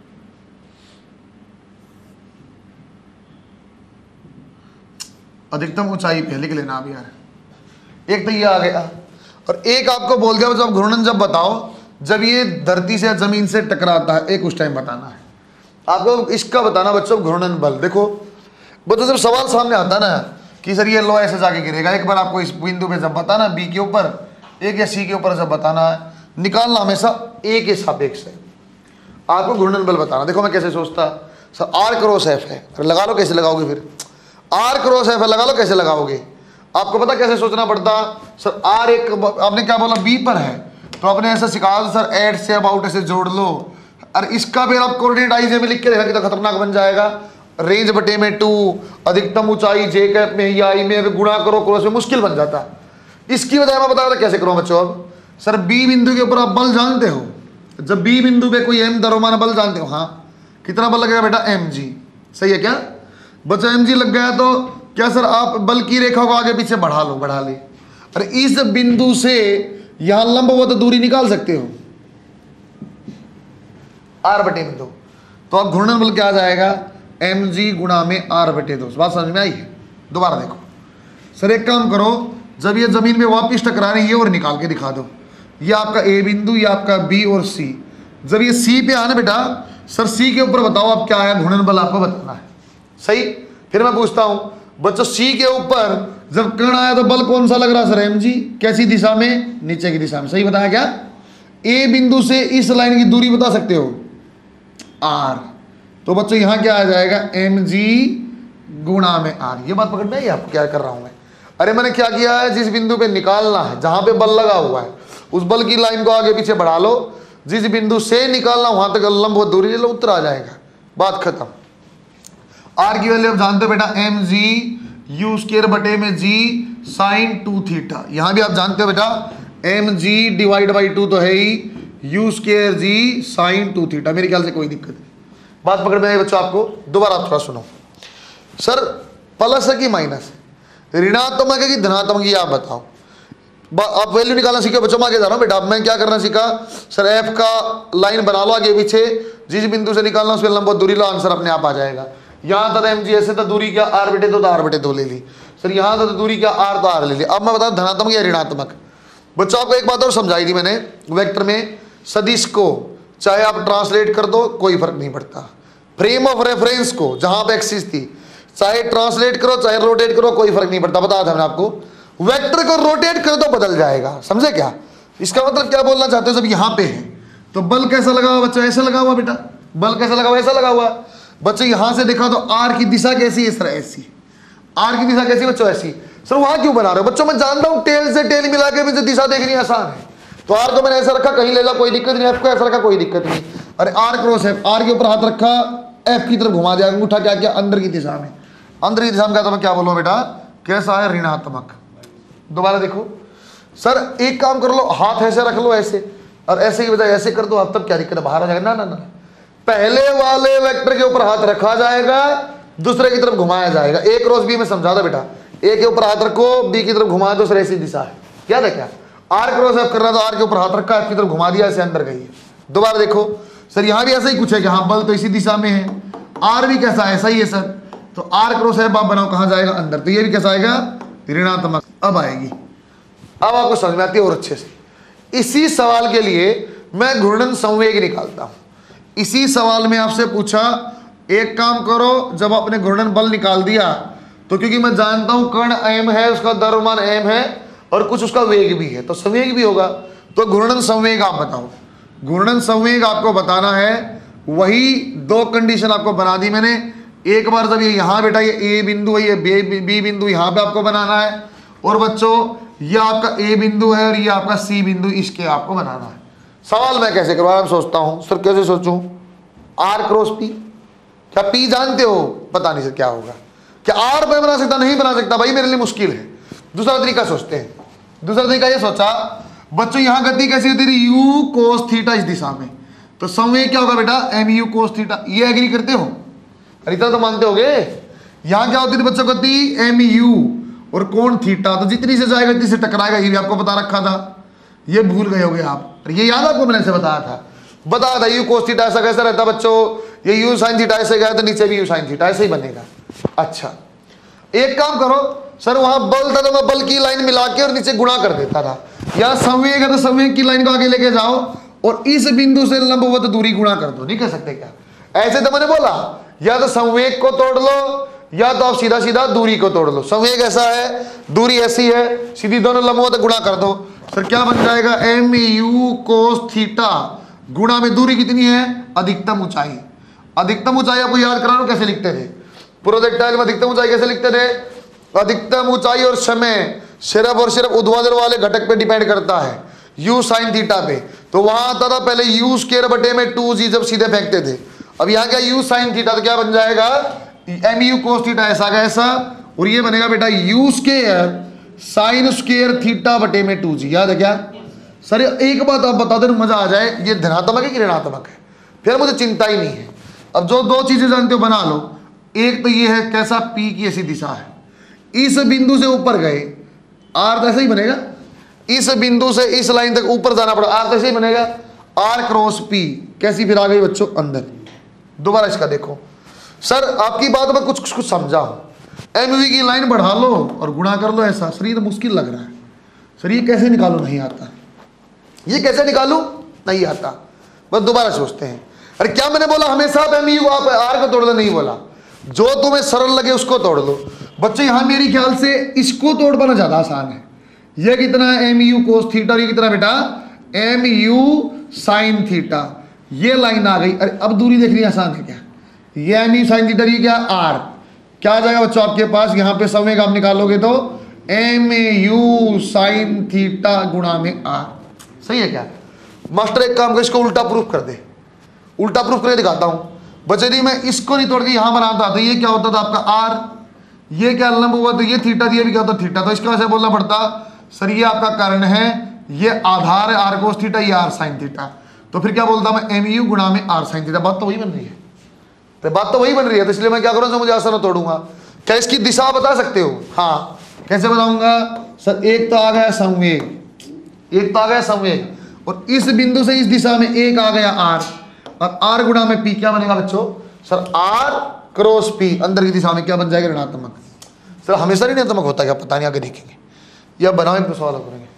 अधिकतम ऊंचाई पे लिख लेना आप यार। एक तो ये आ गया, और एक आपको बोल दिया जब घूर्णन जब बताओ जब ये धरती से जमीन से टकराता है, एक उस टाइम बताना है आपको। इसका बताना बच्चों घूर्णन बल। देखो बच्चों जब सवाल सामने आता ना कि सर ये लो ऐसे जाके गिरेगा, एक बार आपको इस बिंदु पे जब बताना बी के ऊपर, एक या सी के ऊपर जब बताना है, निकालना हमेशा ए के सापेक्ष है। आपको घूर्णन बल बताना। देखो मैं कैसे सोचता, सर आर क्रॉस एफ है, अरे लगा लो, कैसे लगाओगे फिर? आर क्रॉस एफ है, लगा लो कैसे लगाओगे? आपको पता कैसे सोचना पड़ता, सर आर एक आपने क्या बोला बी पर है, तो आपने ऐसा सिखा दो सर एट से अबाउट ऐसे जोड़ लो, और इसका फिर आप कोऑर्डिनेट आई जे में लिख के देखा कि तो खतरनाक बन जाएगा। रेंज बटे में 2, अधिकतम ऊंचाई जे कैप में या आई में गुणा करो क्रॉस में, मुश्किल बन जाता। इसकी वजह मैं बता रहा कैसे करो बच्चों। अब सर बी बिंदु के ऊपर आप बल जानते हो, जब बी बिंदु पे कोई एम द्रव्यमान बल जानते हो, हाँ कितना बल लगेगा बेटा एम जी, सही है क्या बच्चा? एम जी लग गया तो क्या सर आप बल की रेखा को आगे पीछे बढ़ा लो, बढ़ा ले, अरे इस बिंदु से यहां लंबवत दूरी निकाल सकते हो आर बटे में 2, तो अब घूर्णन बल क्या आ जाएगा एम जी गुणा में आर बटे 2। बात समझ में आई है? दोबारा देखो सर, एक काम करो, जब ये जमीन में वापिस टकरा रही है और निकाल के दिखा दो, ये आपका ए बिंदु, ये आपका बी और सी। जब ये सी पे आना बेटा, सर सी के ऊपर बताओ आप क्या है घूर्णन बल, आपको बताना है, सही। फिर मैं पूछता हूं बच्चों सी के ऊपर जब कण आया तो बल कौन सा लग रहा सर एम जी, कैसी दिशा में? नीचे की दिशा में, सही बताया क्या? ए बिंदु से इस लाइन की दूरी बता सकते हो आर, तो बच्चों यहां क्या आ जाएगा एम जी गुणा में आर। ये बात पकड़ में आई आपको क्या कर रहा हूं मैं? अरे मैंने क्या किया है, जिस बिंदु पे निकालना है, जहां पे बल लगा हुआ है, उस बल की लाइन को आगे पीछे बढ़ा लो, जिस बिंदु से निकालना वहां तक लंबवत दूरी ले लो, उत्तर आ जाएगा, बात खत्म। आर की वैल्यू आप जानते हो बेटा एम जी यू स्क्वायर बटे में जी साइन 2 थीटा। यहां भी आप जानते हो बेटा एम जी डिवाइड बाई 2 तो है ही, u square g sine 2 theta. मेरे ख्याल से कोई दिक्कत नहीं, बात पकड़ में आई बच्चों आपको? दोबारा आप थोड़ा सुनो सर, प्लस है कि माइनस, ऋणात्मक है कि धनात्मक, ये आप बताओ। आप वैल्यू निकालना सीखे बच्चों, मैं आगे जा रहा हूं बेटा। अब मैं क्या करना सीखा सर, एफ का लाइन बना लो आगे पीछे, जिस बिंदु से निकालना उसके लंबवत दूरी लो, आंसर अपने आप आ जाएगा। यहां तक एम जी ऐसे तो दूरी क्या आर बटे 2 तो आर बटे 2 ले ली सर, यहां तक दूरी क्या आर तो आर ले ली। अब मैं बताऊं धनात्मक या ऋणात्मक। बच्चों आपको एक बात और समझाई थी मैंने, वेक्टर में सदिश को चाहे आप ट्रांसलेट कर दो कोई फर्क नहीं पड़ता, फ्रेम ऑफ रेफरेंस को जहां पे एक्सिस थी चाहे ट्रांसलेट करो चाहे रोटेट करो कोई फर्क नहीं पड़ता, बताया था मैंने आपको। वेक्टर को रोटेट करो तो बदल जाएगा, समझे क्या? इसका मतलब क्या बोलना चाहते हो, जब यहां पे है तो बल कैसा लगा हुआ बच्चों, ऐसा लगा हुआ बेटा, बल कैसा लगा हुआ, ऐसा लगा हुआ। बच्चों यहां से देखा तो आर की दिशा कैसी है सर, ऐसी। आर की दिशा कैसी बच्चों, ऐसी। सर वहां क्यों बना रहे हो बच्चों? मैं जानता हूं टेल से टेल मिला के मुझे दिशा देखनी आसान है, तो आर को मैंने ऐसा रखा, कहीं ले ला कोई दिक्कत नहीं, एफ को ऐसा रखा कोई दिक्कत नहीं। अरे आर क्रॉस एफ, आर के ऊपर हाथ रखा, एफ की तरफ घुमा दिया, अंगूठा क्या किया अंदर की दिशा में, अंदर की दिशा में क्या, तो मैं क्या बोलूं बेटा कैसा है ऋणात्मक। दोबारा देखो सर, एक काम कर लो, हाथ ऐसे रख लो ऐसे, और ऐसे की बजाय ऐसे कर दो, अब तब क्या दिक्कत है, बाहर आ जाएगा? ना ना ना, पहले वाले वेक्टर के ऊपर हाथ रखा जाएगा, दूसरे की तरफ घुमाया जाएगा। ए क्रॉस बी में समझा था बेटा, ए के ऊपर हाथ रखो, बी की तरफ घुमा दो, सर ऐसी दिशा है, याद है क्या? आर क्रॉस एफ कर रहा था, आर के ऊपर हाथ रखा, एफ की तरफ घुमा दिया, ऐसे अंदर गई है। दोबारा देखो सर, यहां भी ऐसा ही कुछ है कि हाँ बल तो इसी दिशा में है, आर भी कैसा ऐसा ही है सर, तो आर क्रॉस एफ आप बनाओ कहां जाएगा, अंदर, तो ये भी कैसा आएगा ऋणात्मक। अब आएगी, अब आपको समझ में आती है और अच्छे से। इसी सवाल के लिए मैं घूर्णन संवेग निकालता हूं। इसी सवाल में आपसे पूछा, एक काम करो, जब आपने घूर्णन बल निकाल दिया तो क्योंकि मैं जानता हूं कण एम है, उसका द्रव्यमान एम है और कुछ उसका वेग भी है, तो संवेग भी होगा, तो घूर्णन संवेग आप बताओ। घूर्णन संवेग आपको बताना है, वही दो कंडीशन आपको बना दी मैंने। एक बार जब ये यहां बेटा ये ए बिंदु है, ये बी बिंदु यहां पे आपको बनाना है, और बच्चों ये आपका ए बिंदु है और ये आपका सी बिंदु, इसके आपको बनाना है। सवाल मैं कैसे करवा सोचता हूं सर, कैसे सोचूं? आर क्रॉस पी, क्या पी जानते हो? पता नहीं सर क्या होगा। क्या आर पे बना सकता? नहीं बना सकता भाई, मेरे लिए मुश्किल है। दूसरा तरीका सोचते हैं। दूसरा तरीका ये सोचा बच्चों, यहां गति कैसी होती थी? यू कोस थीटा इस दिशा में, तो संवेग क्या होगा बेटा? M u cos theta. ये एग्री करते हो? अरे इतना तो मानते होगे। यहां क्या होती थी बच्चों गति? एम यू और कोण थीटा, तो जितनी से जाएगा जितनी से टकराएगा, ये भी आपको बता रखा था। ये भूल गए होगे आप, ये याद आपको मैंने ऐसे बताया था यू कोस थीटा ऐसा कैसा रहता बच्चों? ये यू साइन थीटा ऐसे गया तो नीचे भी यू साइन थीटा ऐसे ही बनेगा। अच्छा एक काम करो सर, वहां बल था तो मैं बल की लाइन मिला के और नीचे गुणा कर देता था। यहां संवेग है तो संवेग की लाइन को आगे लेके जाओ और इस बिंदु से लंबवत दूरी गुणा कर दो। नहीं कर सकते क्या? ऐसे तो मैंने बोला, या तो संवेग को तोड़ लो या तो आप सीधा सीधा दूरी को तोड़ लो। संवेग ऐसा है, दूरी ऐसी है, सीधी दोनों लंबवत गुणा कर दो। सर क्या बन जाएगा? एम यू कोस थीटा गुणा में दूरी कितनी है? अधिकतम ऊंचाई। अधिकतम ऊंचाई आपको याद करा लो कैसे लिखते थे? प्रोजेक्टाइल में अधिकतम ऊंचाई कैसे लिखते थे? अधिकतम ऊंचाई और समय सिर्फ और सिर्फ ऊर्ध्वाधर वाले घटक पे डिपेंड करता है, यू साइन थीटा पे। तो वहां आता था पहले यू स्क्वायर बटे में 2g जब सीधे फेंकते थे। अब यहाँ क्या यू साइन थीटा, तो क्या बन जाएगा? एम यू कोस थीटा ऐसा का ऐसा, और ये बनेगा बेटा u square sine square theta बटे में 2g। याद है क्या? सर एक बात आप बता दो, मजा आ जाए। ये धनात्मक है कि ऋणात्मक है? फिर मुझे चिंता ही नहीं है। अब जो दो चीजें जानते हो बना लो। एक तो ये है कैसा, पी की ऐसी दिशा है, इस बिंदु से ऊपर गए, आर तो ऐसे ही बनेगा। इस बिंदु से इस लाइन तक ऊपर जाना पड़ा, आर तो ऐसे ही बनेगा। आर क्रॉस पी कैसी फिर आ गई बच्चों अंदर। दोबारा इसका देखो सर, आपकी बात में कुछ कुछ समझा हूं। एमवी की लाइन बढ़ा लो और गुणा कर लो ऐसा। सर ये तो मुश्किल लग रहा है सर, ये कैसे निकालो? नहीं आता। ये कैसे निकालू? नहीं आता। बस दोबारा सोचते हैं। अरे क्या मैंने बोला हमेशा आप एमयू आप आर को तोड़ लो? नहीं बोला। जो तुम्हें सरल लगे उसको तोड़ लो। बच्चे यहां मेरे ख्याल से इसको तोड़ पाना ज्यादा आसान है। ये कितना है? एम यू कोस थीटा, और ये कितना बेटा? M u sine theta. ये लाइन आ गई। अरे अब दूरी देखनी आसान है क्या? ये एम यू साइन थीटा, ये क्या? आर। क्या आ जाएगा बच्चों आपके पास? यहां पे संवेग आप निकालोगे तो एम यू साइन थीटा गुणा में आर। सही है क्या? मास्टर एक काम कर, इसको उल्टा प्रूफ कर दे। उल्टा प्रूफ करके दिखाता हूं। बच्चे दी मैं इसको नहीं तोड़ के यहां बनाता तो ये क्या होता था आपका? आर। ये क्या लंब हुआ? तो ये थीटा, ये भी क्या होता? थीटा। तो इसके वजह से बोलना पड़ता सर ये आपका कर्ण है, ये आधार है आर कोस थीटा, ये आर साइन थीटा। तो फिर क्या बोलता मैं? एम यू गुणा में आर साइन थीटा। बात तो वही बन रही है। तो बात तो वही बन रही है, तो इसलिए मैं क्या करूँगा? मुझे आसान तोड़ूंगा। क्या इसकी दिशा बता सकते हो? हाँ कैसे बताऊंगा सर? एक तो आ गया संवेग, एक तो आ गया संवेग, और इस बिंदु से इस दिशा में एक आ गया आर, और आर गुणा में पी क्या बनेगा बच्चों? सर आर क्रॉस पी अंदर की दिशा में क्या बन जाएगा? ऋणात्मक। सर हमेशा ऋणात्मक होता है क्या? पता नहीं, आगे देखेंगे। या बनाओ एक सवाल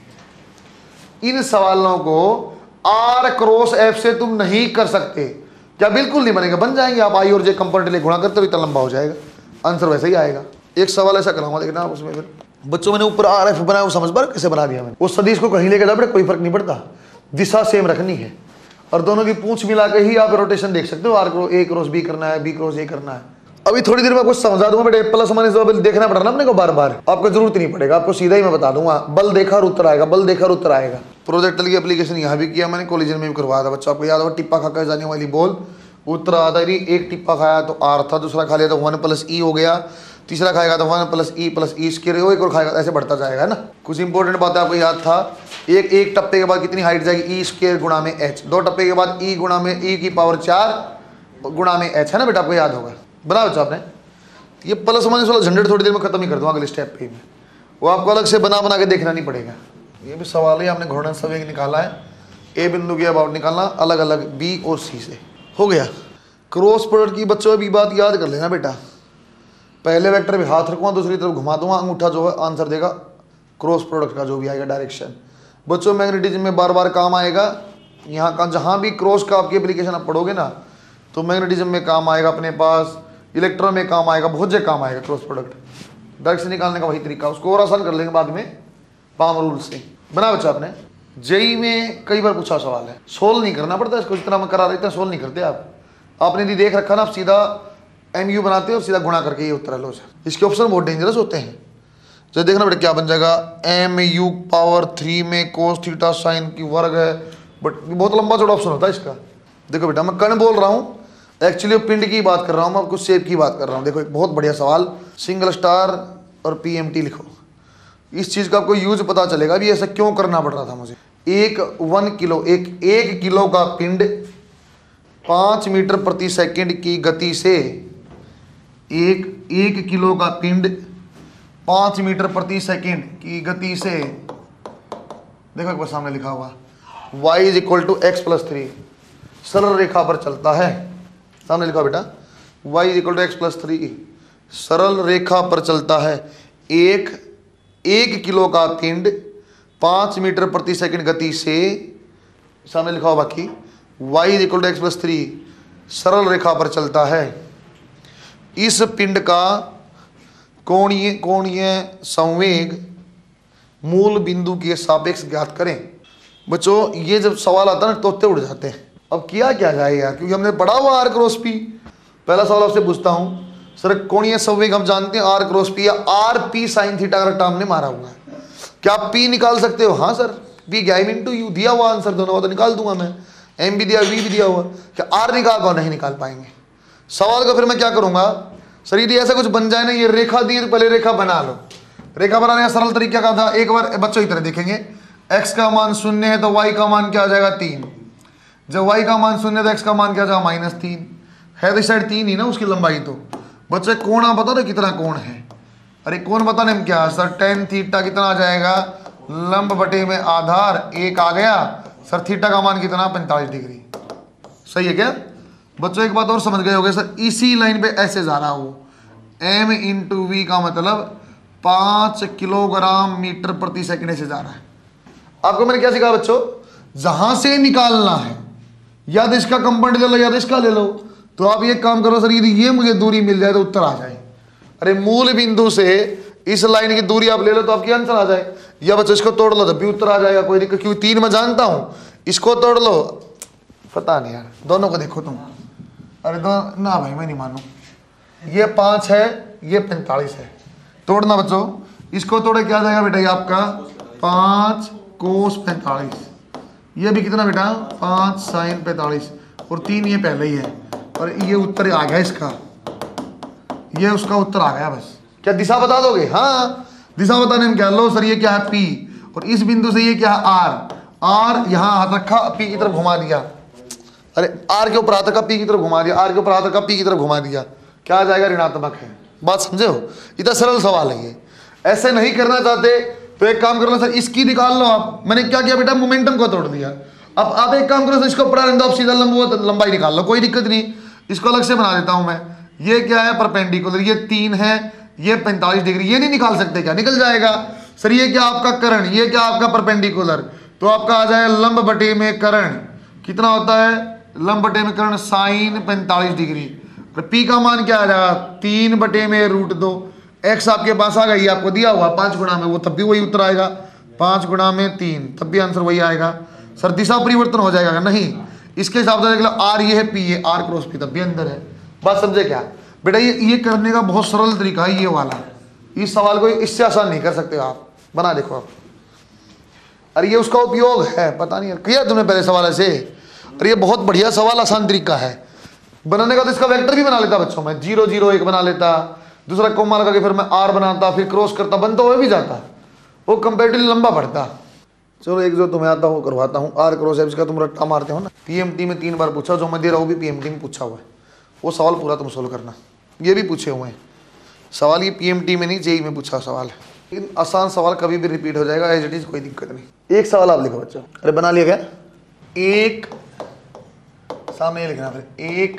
करेंगे। इन सवालों को आर क्रॉस एफ से तुम नहीं कर सकते क्या? बिल्कुल नहीं बनेगा। बन जाएंगे आप आई और जे कंपोनेंट ले गुणा करते हो, इतना लंबा हो जाएगा, आंसर वैसे ही आएगा। एक सवाल ऐसा कराऊंगा, देखना उसमें फिर बच्चों मैंने ऊपर आर एफ बनाया, वो समझ पा कैसे बना दिया मैंने? उस सदिश को कहीं लेके जाओ, कोई फर्क नहीं पड़ता, दिशा सेम रखनी है। और दोनों की पूंछ मिला के ही आप रोटेशन देख सकते हो। R cross a cross b करना है, बी क्रॉस ए करना है। अभी थोड़ी देर में कुछ समझा दूंगा बेटे, प्लस माइनस देखना पड़ा ना अपने को बार बार, आपको जरूरत नहीं पड़ेगा, आपको सीधा ही मैं बता दूंगा। बल देखा और उत्तर आएगा, बल देखा और उत्तर आएगा। प्रोजेक्टल की एप्लीकेशन यहाँ भी किया मैंने, कॉलेज में भी करवाया था। बच्चों आपको याद होगा टिप्पा खाकर जाने वाली बॉल, उत्तर आता है एक टिप्पा खाया तो आर था, दूसरा खा लिया तो 1 + e हो गया, तीसरा खाएगा तो 1 + e स्क्वायर, एक और खाएगा, ऐसे बढ़ता जाएगा है ना। कुछ इंपॉर्टेंट बातें आपको याद था। एक टप्पे के बाद कितनी हाइट जाएगी? ई स्क्वायर गुणा में एच। 2 टप्पे के बाद ई गुणा में ई की पावर 4 गुणा में एच, है ना बेटा? आपको याद होगा, बना बच्चा आपने। ये प्लस माइनस वाला झंझट थोड़ी देर में खत्म ही कर दूंगा अगले स्टेप पे में, वो आपको अलग से बना के देखना नहीं पड़ेगा। ये भी सवाल है, आपने घूर्णन संवेग निकाला है, ए बिंदु के अबाउट निकालना, अलग अलग बी और सी से हो गया। क्रॉस प्रोडक्ट की बच्चों अभी बात याद कर लेना बेटा। पहले वेक्टर पे हाथ रखूँगा, दूसरी तरफ घुमा दूंगा, अंगूठा जो है आंसर देगा क्रॉस प्रोडक्ट का जो भी आएगा डायरेक्शन। बच्चों मैग्नेटिज्म में बार बार काम आएगा। यहाँ का जहाँ भी क्रॉस का आपकी एप्लीकेशन आप पढ़ोगे ना, तो मैग्नेटिज्म में काम आएगा, अपने पास इलेक्ट्रॉन में काम आएगा, बहुत जगह काम आएगा क्रॉस प्रोडक्ट। डायरेक्शन निकालने का वही तरीका, उसको और आसान कर लेंगे बाद में पाम रूल से। बना बच्चा आपने। जेई में कई बार पूछा सवाल है, सोल्व नहीं करना पड़ता इसको, जितना मैं करा देता सोल्व नहीं करते आप। आपने यदि देख रखा ना, आप सीधा MU बनाते हो और सीधा गुणा करके ये उत्तर लो सर। इसके ऑप्शन बहुत डेंजरस होते हैं। तो देखना बेटा क्या बन जाएगा, MU पावर 3 में कोस थीटा साइन की वर्ग है, बट बहुत लंबा चौड़ा ऑप्शन होता है इसका। देखो बेटा मैं कण बोल रहा हूँ, एक्चुअली पिंड की बात कर रहा हूँ, मैं कुछ शेप की बात कर रहा हूँ। देखो एक बहुत बढ़िया सवाल, सिंगल स्टार और PMT लिखो। इस चीज़ का आपको यूज पता चलेगा भी ऐसा क्यों करना पड़ रहा था मुझे। एक 1 किलो का पिंड 5 मीटर प्रति सेकंड की गति से, एक किलो का पिंड 5 मीटर प्रति सेकंड की गति से, देखो एक बार सामने लिखा हुआ y = x+3 सरल रेखा पर चलता है। सामने लिखा बेटा y = x+3 सरल रेखा पर चलता है। एक किलो का पिंड 5 मीटर प्रति सेकंड गति से, सामने लिखा हुआ बाकी y = x+3 सरल रेखा पर चलता है। इस पिंड का कोणीय संवेग मूल बिंदु के सापेक्ष ज्ञात करें। बच्चों ये जब सवाल आता है ना तोते उड़ जाते हैं। अब किया क्या जाए यार, क्योंकि हमने पढ़ा हुआ r क्रॉस p। पहला सवाल आपसे पूछता हूं सर, कोणीय संवेग हम जानते हैं r क्रॉस p या rp sin थीटा का टर्म ने मारा हुआ है, क्या आप p निकाल सकते हो? हाँ सर, p क्या इनटू u दिया हुआ आंसर दोनों तो निकाल दूंगा मैं, m भी दिया v भी दिया हुआ, क्या r निकाल पाओ? नहीं निकाल पाएंगे। सवाल का फिर मैं क्या करूंगा सर, यदि ऐसा कुछ बन जाए ना, ये रेखा दी तो पहले रेखा बना लो। रेखा बनाने का सरल तरीका क्या था, एक बार बच्चों की तरह देखेंगे, x का मान 0 है तो y का मान क्या आ जाएगा 3, जब y का मान 0 है तो x का मान क्या आ जाएगा -3 है, तो साइड 3 ही ना उसकी लंबाई। तो बच्चे कोण आप बता दो कितना कोण है, अरे कोण बताने में क्या सर, tan थीटा कितना आ जाएगा, लंब बटे में आधार 1 आ गया सर, थीटा का मान कितना 45 डिग्री। सही है क्या बच्चों? एक बात और समझ गए होंगे सर, इसी लाइन पे ऐसे जा रहा हूं, m × v का मतलब 5 किलोग्राम मीटर प्रति सेकंड से जा रहा है। आपको मैंने क्या सिखाया बच्चों, जहां से निकालना है या तो इसका कंपाउंड ले लो या तो इसका ले लो। तो आप ये काम करो सर, यदि ये मुझे दूरी मिल जाए तो उत्तर आ जाए। अरे मूल बिंदु से इस लाइन की दूरी आप ले लो तो आपकी आंसर आ जाए, या बच्चों इसको तोड़ लो तो भी उत्तर आ जाएगा, कोई दिक्कत, क्योंकि 3 मैं जानता हूं, इसको तोड़ लो, पता नहीं यार, दोनों को देखो तुम। अरे दो ना भाई मैं नहीं मानू, ये 5 है ये 45 है, तोड़ना बच्चों, इसको तोड़े क्या जाएगा बेटा, ये आपका 5 cos 45, ये भी कितना बेटा 5 sin 45 और 3 ये पहले ही है, और ये उत्तर आ गया इसका, ये उसका उत्तर आ गया। बस क्या दिशा बता दोगे? हाँ दिशा बताने में क्या, लो सर ये क्या है P, और इस बिंदु से ये क्या है R यहाँ हाथ रखा P की तरफ घुमा दिया, अरे R के ऊपर हाथ रखा P की तरफ घुमा दिया, R के ऊपर हाथ रखा P की तरफ घुमा दिया, क्या आ जाएगा, ऋणात्मक है। बात समझे हो? इतना सरल सवाल है ये। ऐसे नहीं करना चाहते तो एक काम कर लो सर, इसकी निकाल लो आप। मैंने क्या किया बेटा, मोमेंटम को तोड़ दिया। अब आप एक काम करो सर, इसको पढ़ा रहने दो, आप सीधा लंबाई निकाल लो, कोई दिक्कत नहीं। इसको अलग से बना देता हूं मैं, ये क्या है परपेंडिकुलर, ये 3 है, ये 45 डिग्री, ये नहीं निकाल सकते क्या? निकल जाएगा सर। ये क्या आपका कर्ण, ये क्या आपका परपेंडिकुलर, तो आपका आ जाए लंब बटे में कर्ण, कितना होता है लंब बटे में कर्ण sin 45 डिग्री। पी का मान क्या आ जाएगा 3 बटे में √2, x आपके पास आ गया, ये आपको दिया हुआ 5 गुणा में, वो तब भी वही उत्तर आएगा, 5 गुणा में 3 तब भी आंसर वही आएगा। सर दिशा परिवर्तन हो जाएगा नहीं, इसके हिसाब से r ये है, p ये r क्रॉस p तब भी अंदर है। बात समझे क्या बेटा? ये करने का बहुत सरल तरीका है ये वाला, इस सवाल को इससे आसान नहीं कर सकते आप, बना देखो आप। अरे ये उसका उपयोग है, पता नहीं यार किया तुमने पहले सवाल ऐसे। अरे ये बहुत बढ़िया सवाल, आसान तरीका है बनाने का। तो इसका वेक्टर भी बना लेता बच्चों में, 0 0 1 बना लेता, दूसरा कोमा लगा के फिर मैं r बनाता, फिर क्रॉस करता, बनता हुआ भी जाता, वो कंपेरेटिवली लंबा पड़ता। चलो एक जो तुम्हें आता हूँ करवाता हूँ, r क्रॉस f का तुम रट्टा मारते हो ना, PMT में 3 बार पूछा, जो मैं दे रहा हूँ भी PMT में पूछा हुआ है, वो सवाल पूरा तुम सोल्व करना। ये भी पूछे हुए हैं सवाल, ये PMT में नहीं JEE में पूछा सवाल है, लेकिन आसान सवाल कभी भी रिपीट हो जाएगा एज इट इज, कोई दिक्कत नहीं। एक सवाल आप लिखो बच्चों, अरे बना लिया क्या? एक सामने ये लिखना, फिर एक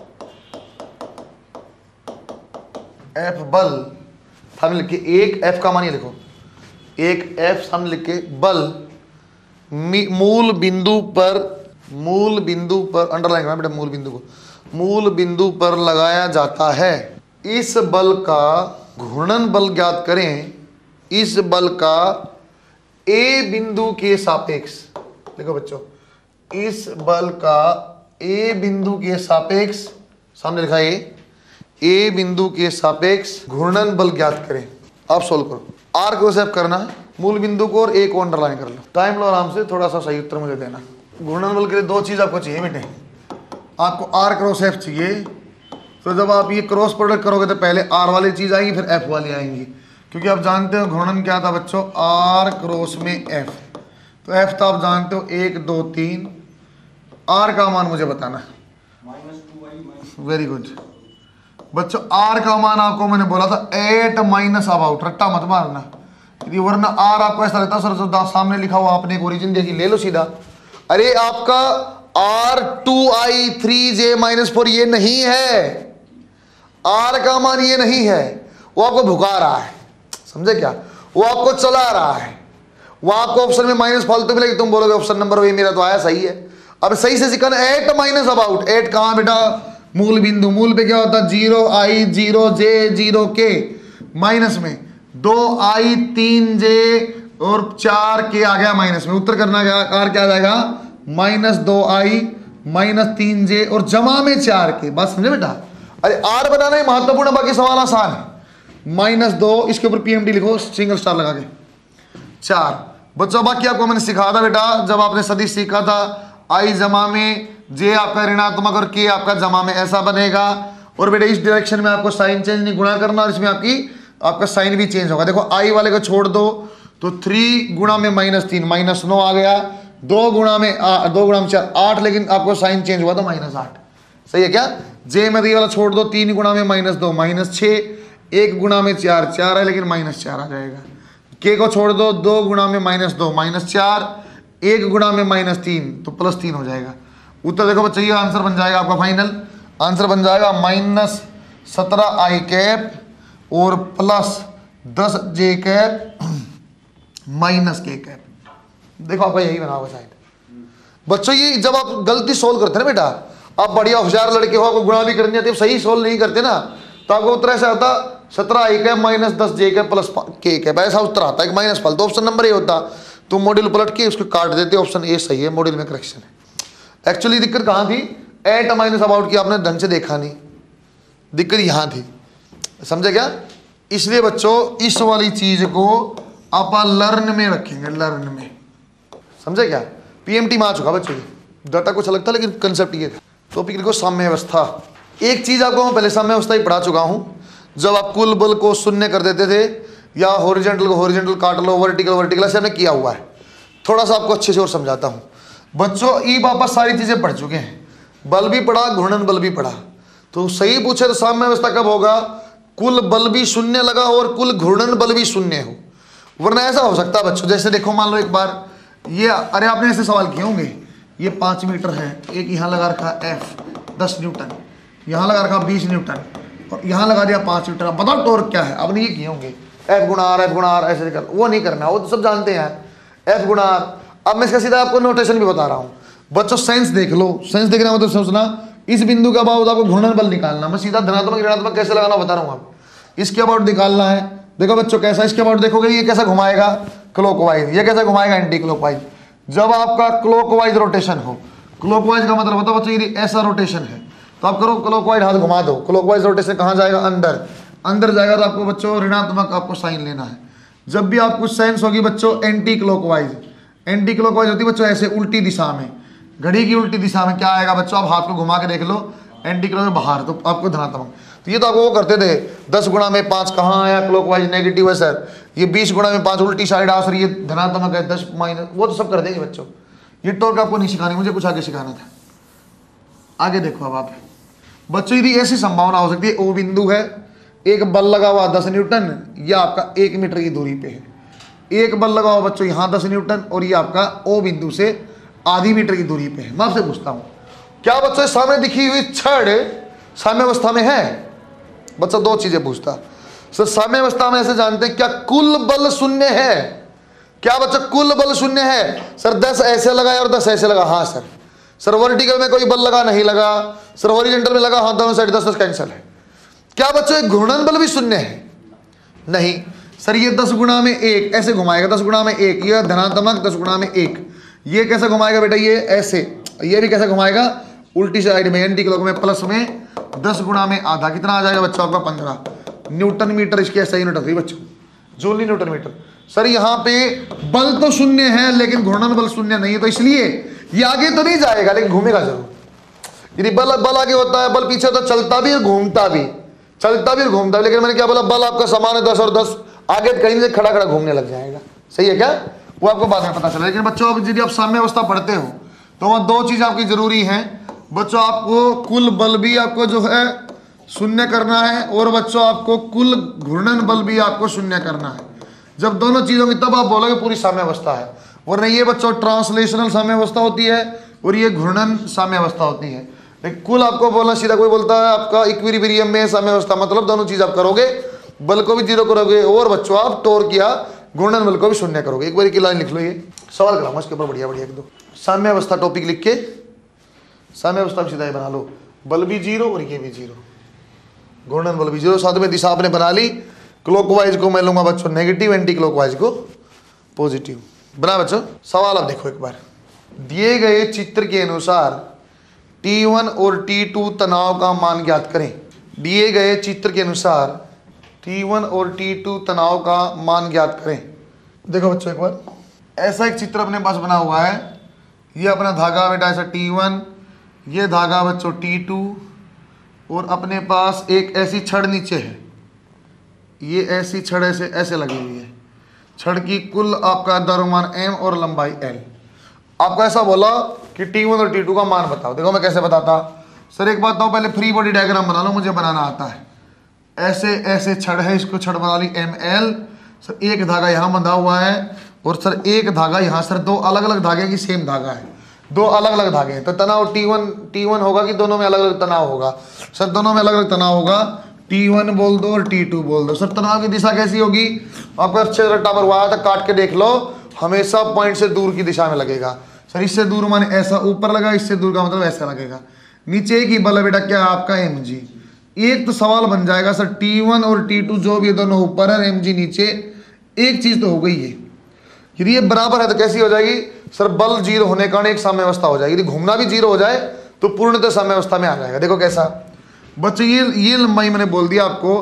F बल सामने लिख के, एक F का मान ये लिखो, एक F सामने लिख के बल मूल बिंदु पर अंडरलाइन करना बेटा, मूल बिंदु पर लगाया जाता है। इस बल का घूर्णन बल ज्ञात करें। इस बल का ए बिंदु के सापेक्ष, देखो बच्चों, इस बल का ए बिंदु के सापेक्ष, सामने लिखा है ए बिंदु के सापेक्ष घूर्णन बल ज्ञात करें। आप सोल्व करो, आर को सेव करना है, मूल बिंदु को और ए को अंडरलाइन कर लो, टाइम लो आराम से, थोड़ा सा सही उत्तर मुझे देना। घूर्णन बल के लिए दो चीज आपको चाहिए बेटे, आपको आर क्रॉस एफ चाहिए, तो जब आप ये क्रॉस प्रोडक्ट करोगे तो पहले आर वाली चीज आएगी फिर एफ वाली आएंगी, क्योंकि आप जानते हो घूर्णन क्या था बच्चों, आर क्रॉस में एफ, तो एफ तो आप जानते हो 1 2 3, आर का मान मुझे बताना है, वेरी गुड बच्चों, आर का मान आपको मैंने बोला था 8 माइनस अबाउट, रट्टा मत मारना, यदि वरना आर आपको ऐसा लगता है सर जो सामने लिखा हुआ आपने एक ओरिजिन देखी, ले लो सीधा। अरे आपका आर 2i 3j माइनस 4 ये नहीं है, आर का मान ये नहीं है, वो आपको भुका रहा है, समझे क्या, वो आपको चला रहा है, वो आपको ऑप्शन में माइनस फालतू मिलेगी, तुम बोलोगे ऑप्शन नंबर वही मेरा तो आया सही है। अब सही से सिखाना, 8 माइनस अबाउट, 8 कहाँ बेटा, मूल बिंदु, मूल पे क्या होता है 0i 0j 0k, माइनस में 2i 3j और 4k आ गया माइनस में, उत्तर करना क्या, आर क्या आ जाएगा माइनस 2i माइनस 3j और जमा में 4k, बात समझे बेटा। अरे आर बनाना ही महत्वपूर्ण है, बाकी सवाल आसान है। -2 इसके ऊपर पीएमटी लिखो सिंगल स्टार लगा के 4। बच्चों बाकी आपको मैंने सिखाया था बेटा, जब आपने सदिश सीखा था, आई जमा में जे आपका ऋणात्मक और के आपका जमा में ऐसा बनेगा, और बेटा इस डायरेक्शन में आपको साइन चेंज नहीं गुणा करना, और इसमें आपका साइन भी चेंज होगा। देखो आई वाले को छोड़ दो तो 3 गुणा में -3 -9 आ गया, 2 गुणा में 4 8, लेकिन आपको साइन चेंज हुआ तो -8, सही है क्या। जे में ये वाला छोड़ दो, 3 गुणा में -2 -6, 1 गुणा में 4 4 है लेकिन -4 आ जाएगा। के को छोड़ दो, 2 गुणा में -2 -4, 1 गुणा में -3 तो +3 हो जाएगा। उत्तर देखो बच्चे, ये आंसर बन जाएगा आपका, फाइनल आंसर बन जाएगा -17i कैप और +10j कैप -k कैप। देखो आपका यही बना होगा शायद। बच्चों ये जब आप गलती सोल्व करते हैं ना बेटा, आप बढ़िया होशियार लड़के हो, आपको गुणा भी करनी आती है, सही सोल्व नहीं करते ना तो आपको उत्तर ऐसा आता 17i cap -10j cap +k cap, ऐसा उत्तर आता है, माइनस फल। तो ऑप्शन नंबर ए होता, तुम मॉड्यूल पलट के उसको काट देते, ऑप्शन ए सही है, मॉड्यूल में करेक्शन है। एक्चुअली दिक्कत कहाँ थी, 8 माइनस अबाउट की आपने ढंग से देखा नहीं, दिक्कत यहाँ थी, समझे क्या। इसलिए बच्चों इस वाली चीज को आप लर्न में रखेंगे, लर्न में, समझे क्या। पीएमटी में आ चुका बच्चों, डाटा कुछ अलग था लेकिन कंसेप्ट ये था। टॉपिक लिखो साम्य अवस्था। एक चीज आपको मैं पहले साम्य अवस्था ही पढ़ा चुका हूं, जब आप कुल बल को शून्य कर देते थे, या हॉरिजॉन्टल को हॉरिजॉन्टल काट लो, वर्टिकल वर्टिकल, ऐसे हमने किया हुआ है। थोड़ा सा आपको अच्छे से और समझाता हूं बच्चों, ई वापस सारी चीजें पढ़ चुके हैं, बल भी पढ़ा, घूर्णन बल भी पढ़ा। तो सही पूछे तो साम्य अवस्था कब होगा, कुल बल भी शून्य लगा हो और कुल घूर्णन बल भी शून्य हो, वरना ऐसा हो सकता है बच्चों, जैसे देखो मान लो एक बार ये, अरे आपने ऐसे सवाल किए होंगे, ये 5 मीटर है, एक यहाँ लगा रखा F 10 न्यूटन, यहाँ लगा रखा 20 न्यूटन, और यहाँ लगा दिया 5 न्यूटन, अब बताओ टॉर्क क्या है। आपने ये किए होंगे F गुणा R ऐसे कर, वो नहीं करना, वो तो सब जानते हैं F गुणा R। अब मैं इसका सीधा आपको नोटेशन भी बता रहा हूँ बच्चों, साइंस देख लो, साइंस देखना मतलब सोचना, इस बिंदु के अबाउट आपको घूर्णन बल निकालना, मैं सीधा धनात्मक ऋणात्मक कैसे लगाना बता रहा हूँ। आप इसके अबाउट निकालना है, देखो बच्चों कैसा, इसके अबाउट देखोगे ये कैसा घुमाएगा क्लॉकवाइज, ये कैसा घुमाएगा एंटी क्लॉकवाइज। जब आपका क्लॉकवाइज रोटेशन हो, क्लॉकवाइज का मतलब होता है बच्चों यदि ऐसा रोटेशन है तो आप करो क्लॉकवाइज, हाथ घुमा दो, क्लॉकवाइज रोटेशन कहाँ जाएगा, अंदर, अंदर जाएगा तो आपको बच्चों ऋणात्मक आपको साइन लेना है। जब भी आपको साइंस होगी बच्चों एंटी क्लॉकवाइज, एंटी क्लॉकवाइज होती है बच्चों ऐसे उल्टी दिशा में, घड़ी की उल्टी दिशा में क्या आएगा बच्चों, आप हाथ को घुमा के देख लो, एंटी क्लॉकवाइज बाहर, तो आपको धनात्मक। तो ये तो आपको वो करते थे 10 गुणा में 5 कहाँ आया क्लॉकवाइज, नेगेटिव है सर, ये 20 गुणा में 5 उल्टी साइड आ सर, ये धनात्मक है 10 माइनस, वो तो सब कर देंगे बच्चों। ये टॉर्क आपको नहीं सिखानी, मुझे कुछ आगे सिखाना था। आगे देखो अब आप बच्चों, यदि ऐसी संभावना हो सकती है, ओ बिंदु है, एक बल लगा हुआ 10 न्यूटन, यह आपका 1 मीटर की दूरी पे है, एक बल लगा हुआ बच्चों यहाँ 10 न्यूटन, और ये आपका ओ बिंदु से आधी मीटर की दूरी पे है। मैं आपसे पूछता हूँ, क्या बच्चों सामने दिखी हुई छड़ साम्य अवस्था में है। बच्चों 2 चीजें पूछता सर, साम्य अवस्था में ऐसे जानते हैं क्या कुल बल शून्य है, क्या बच्चों कुल बल शून्य है। सर 10 ऐसे लगा और 10 ऐसे लगा, हाँ सर। सर वर्टिकल में कोई बल लगा, नहीं लगा। सर हॉरिजॉन्टल में लगा, हाँ, दोनों साइड 10 10 कैंसिल है। क्या बच्चों एक घूर्णन बल भी शून्य है, नहीं। सर ये 10 गुणा में 1 ऐसे घुमाएगा, 10 गुणा में 1, ये धनात्मक 10 गुणा में 1। ये कैसे घुमाएगा बेटा, ये ऐसे, ये भी कैसे घुमाएगा, उल्टी साइड में एंटी क्लॉक में, प्लस में 10 गुणा में आधा, कितना आ जाएगा बच्चों आपका 15 न्यूटन मीटर। इसकी ऐसा यूनिट होती है बच्चों, जूल नहीं न्यूटन मीटर। सर यहाँ पे बल तो शून्य है लेकिन घूर्णन बल शून्य नहीं है, तो इसलिए ये आगे तो नहीं जाएगा लेकिन घूमेगा जरूर। यदि बल आगे होता है, बल पीछे होता है, चलता भी और घूमता भी, चलता भी और घूमता भी। लेकिन मैंने क्या बोला, बल आपका समान है 10 और 10, आगे कहीं से खड़ा खड़ा घूमने लग जाएगा। सही है क्या, वो आपको बाद में पता चला। लेकिन बच्चों अब यदि आप साम्य अवस्था पढ़ते हो तो वहाँ 2 चीज आपकी जरूरी है बच्चों, आपको कुल बल भी आपको जो है शून्य करना है, और बच्चों आपको कुल घूर्णन बल भी आपको शून्य करना है। जब दोनों चीजों की, तब आप बोलोगे पूरी साम्य अवस्था है। वरना ये बच्चों ट्रांसलेशनल साम्य अवस्था होती है और ये घूर्णन साम्य अवस्था होती है। लेकिन कुल आपको बोलना सीधा, कोई बोलता है आपका इक्विलिब्रियम में साम्य अवस्था, मतलब दोनों चीज आप करोगे, बल को भी 0 करोगे और बच्चों आप टॉर्क या घूर्णन बल को भी शून्य करोगे। एक बार की लाइन लिख लो, ये सवाल कराऊंगा इसके ऊपर बढ़िया बढ़िया 1-2 साम्य अवस्था टॉपिक लिख के साम्य अवस्था सीधा ही बना लो, बल भी 0 और ये भी 0, घूर्णन बल भी 0। साथ में दिशा आपने बना ली, क्लॉकवाइज को मैं लूंगा बच्चों नेगेटिव, एंटी क्लॉकवाइज को पॉजिटिव। बना बच्चों, सवाल अब देखो एक बार, दिए गए चित्र के अनुसार T1 और T2 तनाव का मान ज्ञात करें। दिए गए चित्र के अनुसार T1 और T2 तनाव का मान ज्ञात करें। देखो बच्चों एक बार, ऐसा एक चित्र अपने पास बना हुआ है, ये अपना धागा बेटा ऐसा T1, ये धागा बच्चों T2, और अपने पास एक ऐसी छड़ नीचे है, ये ऐसी छड़ ऐसे ऐसे लगी हुई है। छड़ की कुल आपका द्रव्यमान m और लंबाई l। आपको ऐसा बोला कि T1 और T2 का मान बताओ। देखो मैं कैसे बताता सर, एक बात बताओ, पहले फ्री बॉडी डायग्राम बना लो, मुझे बनाना आता है। ऐसे ऐसे छड़ है, इसको छड़ बना ली ml। सर एक धागा यहाँ बंधा हुआ है और सर एक धागा यहाँ। सर 2 अलग अलग धागे की सेम धागा है, 2 अलग अलग धागे हैं, तो तनाव T1 होगा कि दोनों में अलग अलग तनाव होगा? सर दोनों में अलग अलग तनाव होगा, T1 बोल दो और T2 बोल दो। सर तनाव की दिशा कैसी होगी? आपको अच्छे रट्टा मरवाया था, काट के देख लो, हमेशा पॉइंट से दूर की दिशा में लगेगा। सर इससे दूर माने ऐसा ऊपर लगा, इससे दूर का मतलब ऐसा लगेगा। नीचे एक ही बल है बेटा, क्या आपका mg। एक तो सवाल बन जाएगा सर T1 और T2 जो भी दोनों ऊपर है, mg नीचे, एक चीज तो हो गई है। यदि ये बराबर है तो कैसी हो जाएगी? सर बल 0 होने के कारण एक साम्य अवस्था हो जाएगी। यदि घूमना भी 0 हो जाए तो पूर्णतः साम्य अवस्था में आ जाएगा। देखो कैसा बच्चे, ये लंबाई मैंने बोल दिया आपको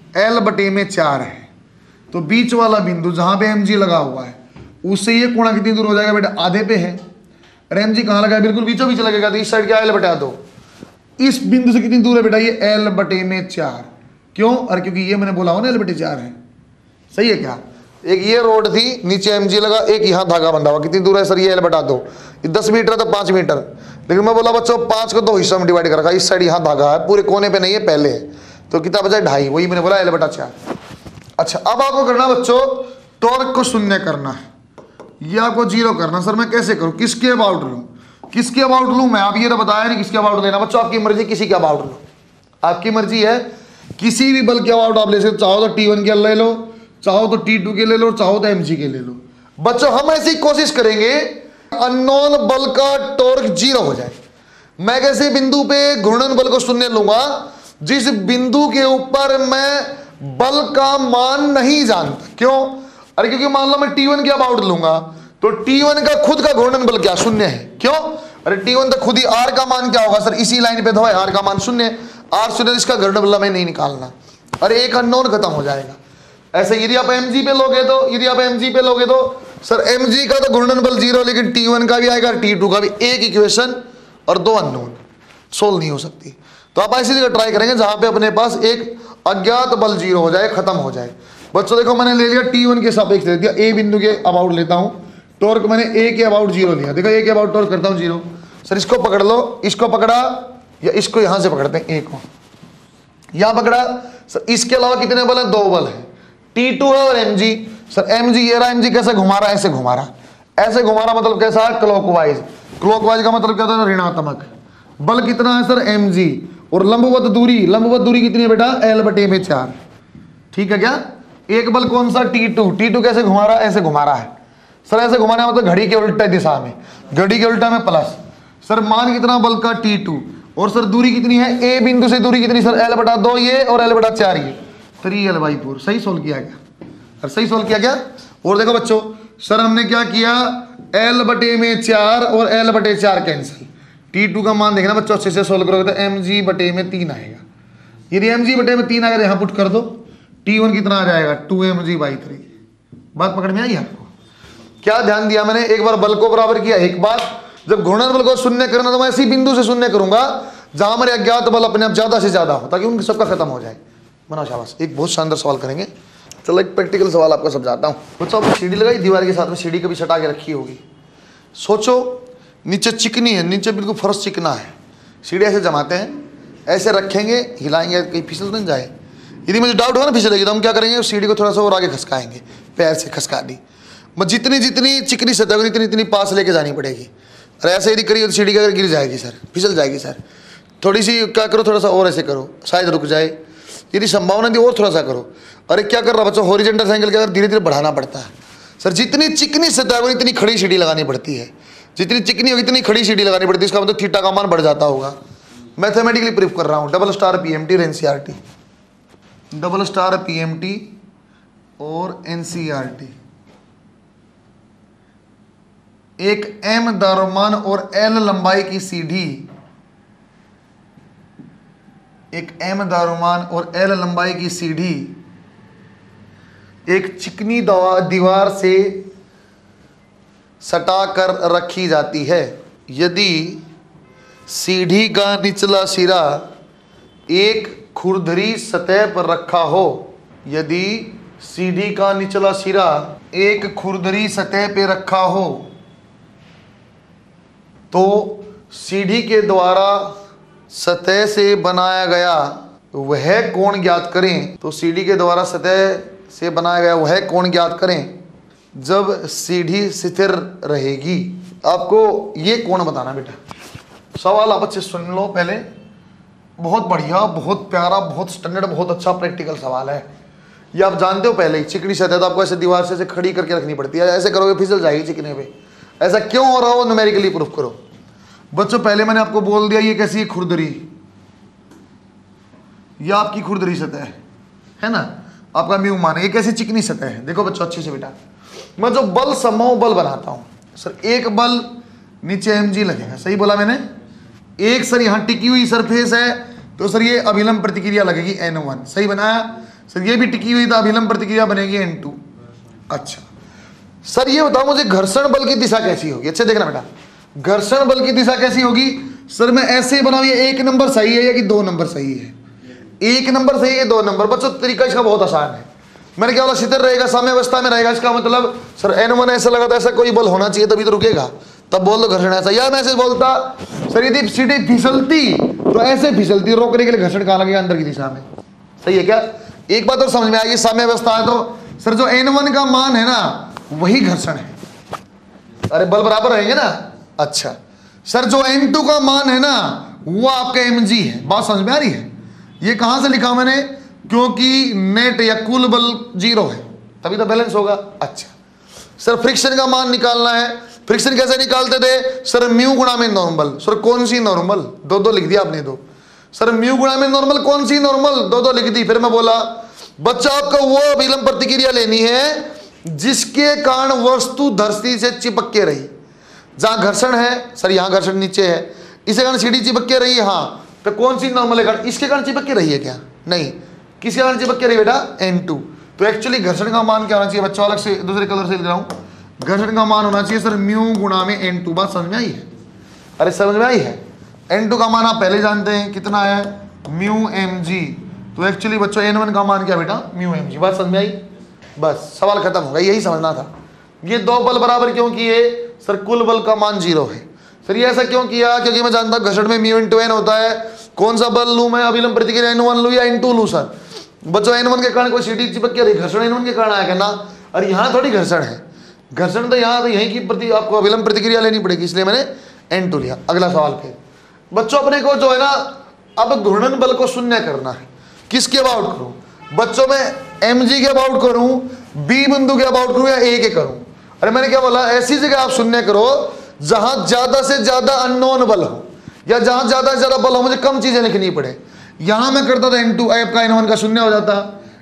L/4 है, तो बीच वाला बिंदु जहां पे mg लगा हुआ है उससे ये कोण कितनी दूर हो जाएगा बेटा? आधे पे है। और mg कहाँ लगा है? बिल्कुल बीचों बीच लगेगा, तो इस साइड क्या L/2। इस बिंदु से कितनी दूर है बेटा? ये L/4। क्यों? अरे क्योंकि ये मैंने बोला हो ना L/4 है। सही है क्या? एक ये रोड थी, नीचे mg लगा, एक यहाँ धागा बंधा हुआ, कितनी दूर है सर? ये L/2। 10 मीटर तो 5 मीटर, लेकिन मैं बोला बच्चों 5 को 2 हिस्सों में डिवाइड कर रखा। इस साइड यहाँ धागा है, पूरे कोने पे नहीं है, पहले है, तो कितना बचा? 2.5। वही मैंने बोला L/4। अच्छा अब आपको करना बच्चों, टॉर्क को शून्य करना है, ये आपको 0 करना। सर मैं कैसे करूँ? किसके अबाउट लूँ? किसके अबाउट लूँ मैं? आप ये तो बताया नहीं किसके अबाउट लेना। बच्चों आपकी मर्जी, किसी के अबाउट लो, आपकी मर्जी है, किसी भी बल के अबाउट आप ले सकते। चाहो तो T1 के ले लो, चाहो तो T2 के ले लो, चाहो तो mg के ले लो। बच्चों हम ऐसी कोशिश करेंगे अननोन बल का टॉर्क 0 हो जाए। मैं कैसे बिंदु पे घूर्णन बल को शून्य लूंगा? जिस बिंदु के ऊपर मैं बल का मान नहीं जानता। क्यों? अरे क्योंकि मान लो मैं T1 के अबाउट लूंगा तो T1 का खुद का घूर्णन बल क्या? शून्य है। क्यों? अरे T1 तो खुद ही, R का मान क्या होगा? सर इसी लाइन पे तो है, R का मान 0, R 0, इसका घूर्णन बल हमें नहीं निकालना। अरे एक अननोन खत्म हो जाएगा। ऐसे यदि आप mg पे लोगे तो सर mg का तो घूर्णन बल 0, लेकिन T1 का भी आएगा, T2 का भी। एक इक्वेशन और 2 अननोन, सोल्व नहीं हो सकती। तो आप ऐसी जगह ट्राई करेंगे जहां पे अपने पास एक अज्ञात बल 0 हो जाए, खत्म हो जाए। बच्चों देखो मैंने ले लिया T1 के सापेक्ष ले दिया, A बिंदु के अबाउट लेता हूं टॉर्क, मैंने A के अबाउट 0 लिया। देखो A के अबाउट टॉर्क करता हूं 0। सर इसको पकड़ लो, इसको पकड़ा, या इसको यहां से पकड़ते हैं, A को यहां पकड़ा। सर इसके अलावा कितने बल है? 2 बल है, T2 है और mg। सर mg ये रहा, mg कैसे घुमा रहा है? ऐसे घुमा रहा, ऐसे घुमा रहा, मतलब कैसा? क्लॉकवाइज। क्लॉकवाइज का मतलब क्या होता है? ऋणात्मक। बल कितना है सर? mg। और लंबवत दूरी कितनी है बेटा? L/4। ठीक है क्या? एक बल कौन सा? T2 कैसे घुमा रहा है? ऐसे घुमा रहा है। सर ऐसे घुमाना मतलब घड़ी के उल्टे दिशा में, घड़ी के उल्टा में प्लस। सर मान कितना बल का? T2। और सर दूरी कितनी है? A बिंदु से दूरी कितनी सर? L/2 ये और L/4 ये, 3L/4। सही सोल्व किया गया। सर सही सॉल्व किया क्या? और देखो बच्चों, सर हमने क्या किया, L/4 और L/4 कैंसिल। T2 का मान देखना बच्चों, अच्छे से सोल्व करोगे तो mg/3 आएगा। यदि mg/3 आएगा तो यहाँ पुट कर दो, T1 कितना आ जाएगा 2mg/3। बात पकड़ में आई आपको? क्या ध्यान दिया मैंने, एक बार बल को बराबर किया, एक बार जब घूर्णन बल को शून्य करना तो मैं इसी बिंदु से शून्य करूंगा जहां मेरे अज्ञात बल अपने आप ज्यादा से ज्यादा हो, ताकि उनके सबका खत्म हो जाए। बनाओ शाबाश। एक बहुत शानदार सवाल करेंगे, चलो एक प्रैक्टिकल सवाल आपको समझाता हूँ। बच्चों आपने सीढ़ी लगाई, दीवार के साथ में सीढ़ी कभी सटा के रखी होगी। सोचो नीचे चिकनी है, नीचे बिल्कुल फर्श चिकना है, सीढ़ी ऐसे जमाते हैं, ऐसे रखेंगे, हिलाएंगे, कहीं फिसल नहीं जाए। यदि मुझे डाउट होगा ना फिसलेगी तो हम क्या करेंगे, उस सीढ़ी को थोड़ा सा और आगे खसकाएंगे, पैर से खसका दी। जितनी जितनी चिकनी सतह होगी इतनी इतनी पास लेके जानी पड़ेगी। और ऐसे यदि करिए तो सीढ़ी का गिर जाएगी सर, फिसल जाएगी सर। थोड़ी सी क्या करो, थोड़ा सा और ऐसे करो, शायद रुक जाए। यदि संभावना थी और थोड़ा सा करो। अरे क्या कर रहा बच्चों, हॉरिजॉन्टल एंगल के अगर धीरे धीरे बढ़ाना पड़ता है सर। जितनी चिकनी सतह होगी इतनी खड़ी सीढ़ी लगानी पड़ती है, जितनी चिकनी होगी इतनी खड़ी सीढ़ी लगानी पड़ती है। इसका मतलब थीटा का मान बढ़ जाता होगा। मैथमेटिकली प्रूफ कर रहा हूँ। डबल स्टार PMT और NCERT, डबल स्टार PMT और NCERT। एक M द्रव्यमान और L लंबाई की सीढ़ी, एक M द्रव्यमान और L लंबाई की सीढ़ी एक चिकनी दीवार से सटा कर रखी जाती है। यदि सीढ़ी का निचला सिरा एक खुरदरी सतह पर रखा हो, यदि सीढ़ी का निचला सिरा एक खुरदरी सतह पर रखा हो तो सीढ़ी के द्वारा सतह से बनाया गया वह कोण ज्ञात करें। तो सीढ़ी के द्वारा सतह से बनाया गया वह कोण ज्ञात करें जब सीढ़ी स्थिर रहेगी। आपको ये कोण बताना बेटा। सवाल आप अच्छे सुन लो पहले। बहुत बढ़िया, बहुत प्यारा, बहुत स्टैंडर्ड, बहुत अच्छा प्रैक्टिकल सवाल है। ये आप जानते हो पहले ही। चिकनी सतह तो आपको ऐसे दीवार से खड़ी करके रखनी पड़ती है, ऐसे करोगे फिसल जाएगी चिकने पे। ऐसा क्यों हो रहा हो न्यूमेरिकली प्रूफ करो। बच्चों पहले मैंने आपको बोल दिया ये कैसी है खुरदरी, ये आपकी खुरदरी सतह है ना, आपका म्यू मान है। ये कैसी चिकनी सतह है, देखो बच्चों अच्छे से बेटा। मैं जो बल समूह बल बनाता हूं सर, एक बल नीचे mg लगेगा, सही बोला मैंने। एक सर यहां टिकी हुई सरफेस है तो सर ये अभिलंब प्रतिक्रिया लगेगी N1, सही बनाया सर। ये भी टिकी हुई तो अभिलंब प्रतिक्रिया बनेगी N2। अच्छा सर ये बताओ मुझे घर्षण बल की दिशा कैसी होगी। अच्छा देखना बेटा, घर्षण बल की दिशा कैसी होगी सर। मैं ऐसे बनाऊं, ये 1 नंबर सही है या कि 2 नंबर सही है? 1 नंबर सही है, 2 नंबर। बच्चों तरीका इसका बहुत आसान है। मैंने क्या बोला, स्थिर रहेगा, साम्य अवस्था में रहेगा। इसका मतलब सर N1 ऐसा लगा था, ऐसा कोई बल होना चाहिए तभी तो रुकेगा, तब बोल दो घर्षण ऐसा। या मैं ऐसे बोलता सर यदि सीढ़ी फिसलती तो ऐसे फिसलती, रोकने के लिए घर्षण कहाँ लगेगा, अंदर की दिशा में। सही है क्या? एक बात और समझ में आएगी, साम्य अवस्था है तो सर जो N1 का मान है ना वही घर्षण है। अरे बल बराबर रहेंगे ना। अच्छा सर जो N2 का मान है ना वो आपका mg है। बात समझ में आ रही है? ये कहां से लिखा मैंने, क्योंकि नेट या कुल बल 0 है तभी तो बैलेंस होगा। अच्छा सर फ्रिक्शन का मान निकालना है। फ्रिक्शन कैसे निकालते थे सर, म्यू गुणा में नॉर्मल। सर कौन सी नॉर्मल, 2 लिख दिया आपने। 2 सर म्यू गुणा में नॉर्मल, कौन सी नॉर्मल, 2 लिख दी। फिर मैं बोला बच्चा आपको वो अभिलंब प्रतिक्रिया लेनी है जिसके कारण वस्तु धरती से चिपक के रही। जहां घर्षण है सर, यहां घर्षण नीचे है, इसे कारण सीढ़ी चिपक के रही है। हाँ तो कौन सी नॉर्मल है, इसके कारण चिपक के रही है क्या? नहीं, किसके कारण चिपक के रही बेटा, N2। तो एक्चुअली घर्षण का मान क्या होना चाहिए बच्चों, अलग से दूसरे कलर से लिख रहा हूं। घर्षण का मान होना चाहिए सर म्यू गुणा में N2। बात समझ में आई है? अरे समझ में आई है? N2 का मान आप पहले जानते हैं कितना है, म्यू mg। तो एक्चुअली बच्चों N1 का मान क्या बेटा, म्यू mg। बात समझ में आई? बस सवाल खत्म हो गया, यही समझना था। ये 2 बल बराबर क्यों किए सर, कुल बल का मान 0 है। सर ये ऐसा क्यों किया, क्योंकि मैं जानता हूं घर्षण में म्यू × n होता है। कौन सा बल लूं मैं, अभिलंब प्रतिक्रिया N1 लूं या N2 लूं सर? बच्चों N1 के कारण कोई सीढ़ी चिपक के रही, घर्षण N1 के कारण आया करना। और यहाँ थोड़ी घर्षण है, घर्षण तो यहाँ तो यहीं की प्रति आपको अभिलंब प्रतिक्रिया लेनी पड़ेगी, इसलिए मैंने N2 लिया। अगला सवाल फिर बच्चों अपने को जो है ना, अब घूर्णन बल को शून्य करना है। किसके अबाउट करूं बच्चों, मैं mg के अबाउट करूं, B बिंदु के अबाउट करूं या A के करूं? अरे मैंने क्या बोला, ऐसी जगह आप शून्य करो जहां ज्यादा से ज्यादा अननोन बल हो या जहां ज्यादा से ज्यादा बल हो, मुझे कम चीजें लिखनी पड़े। यहां मैं करता था N2 आपका N1 का शून्य हो जाता,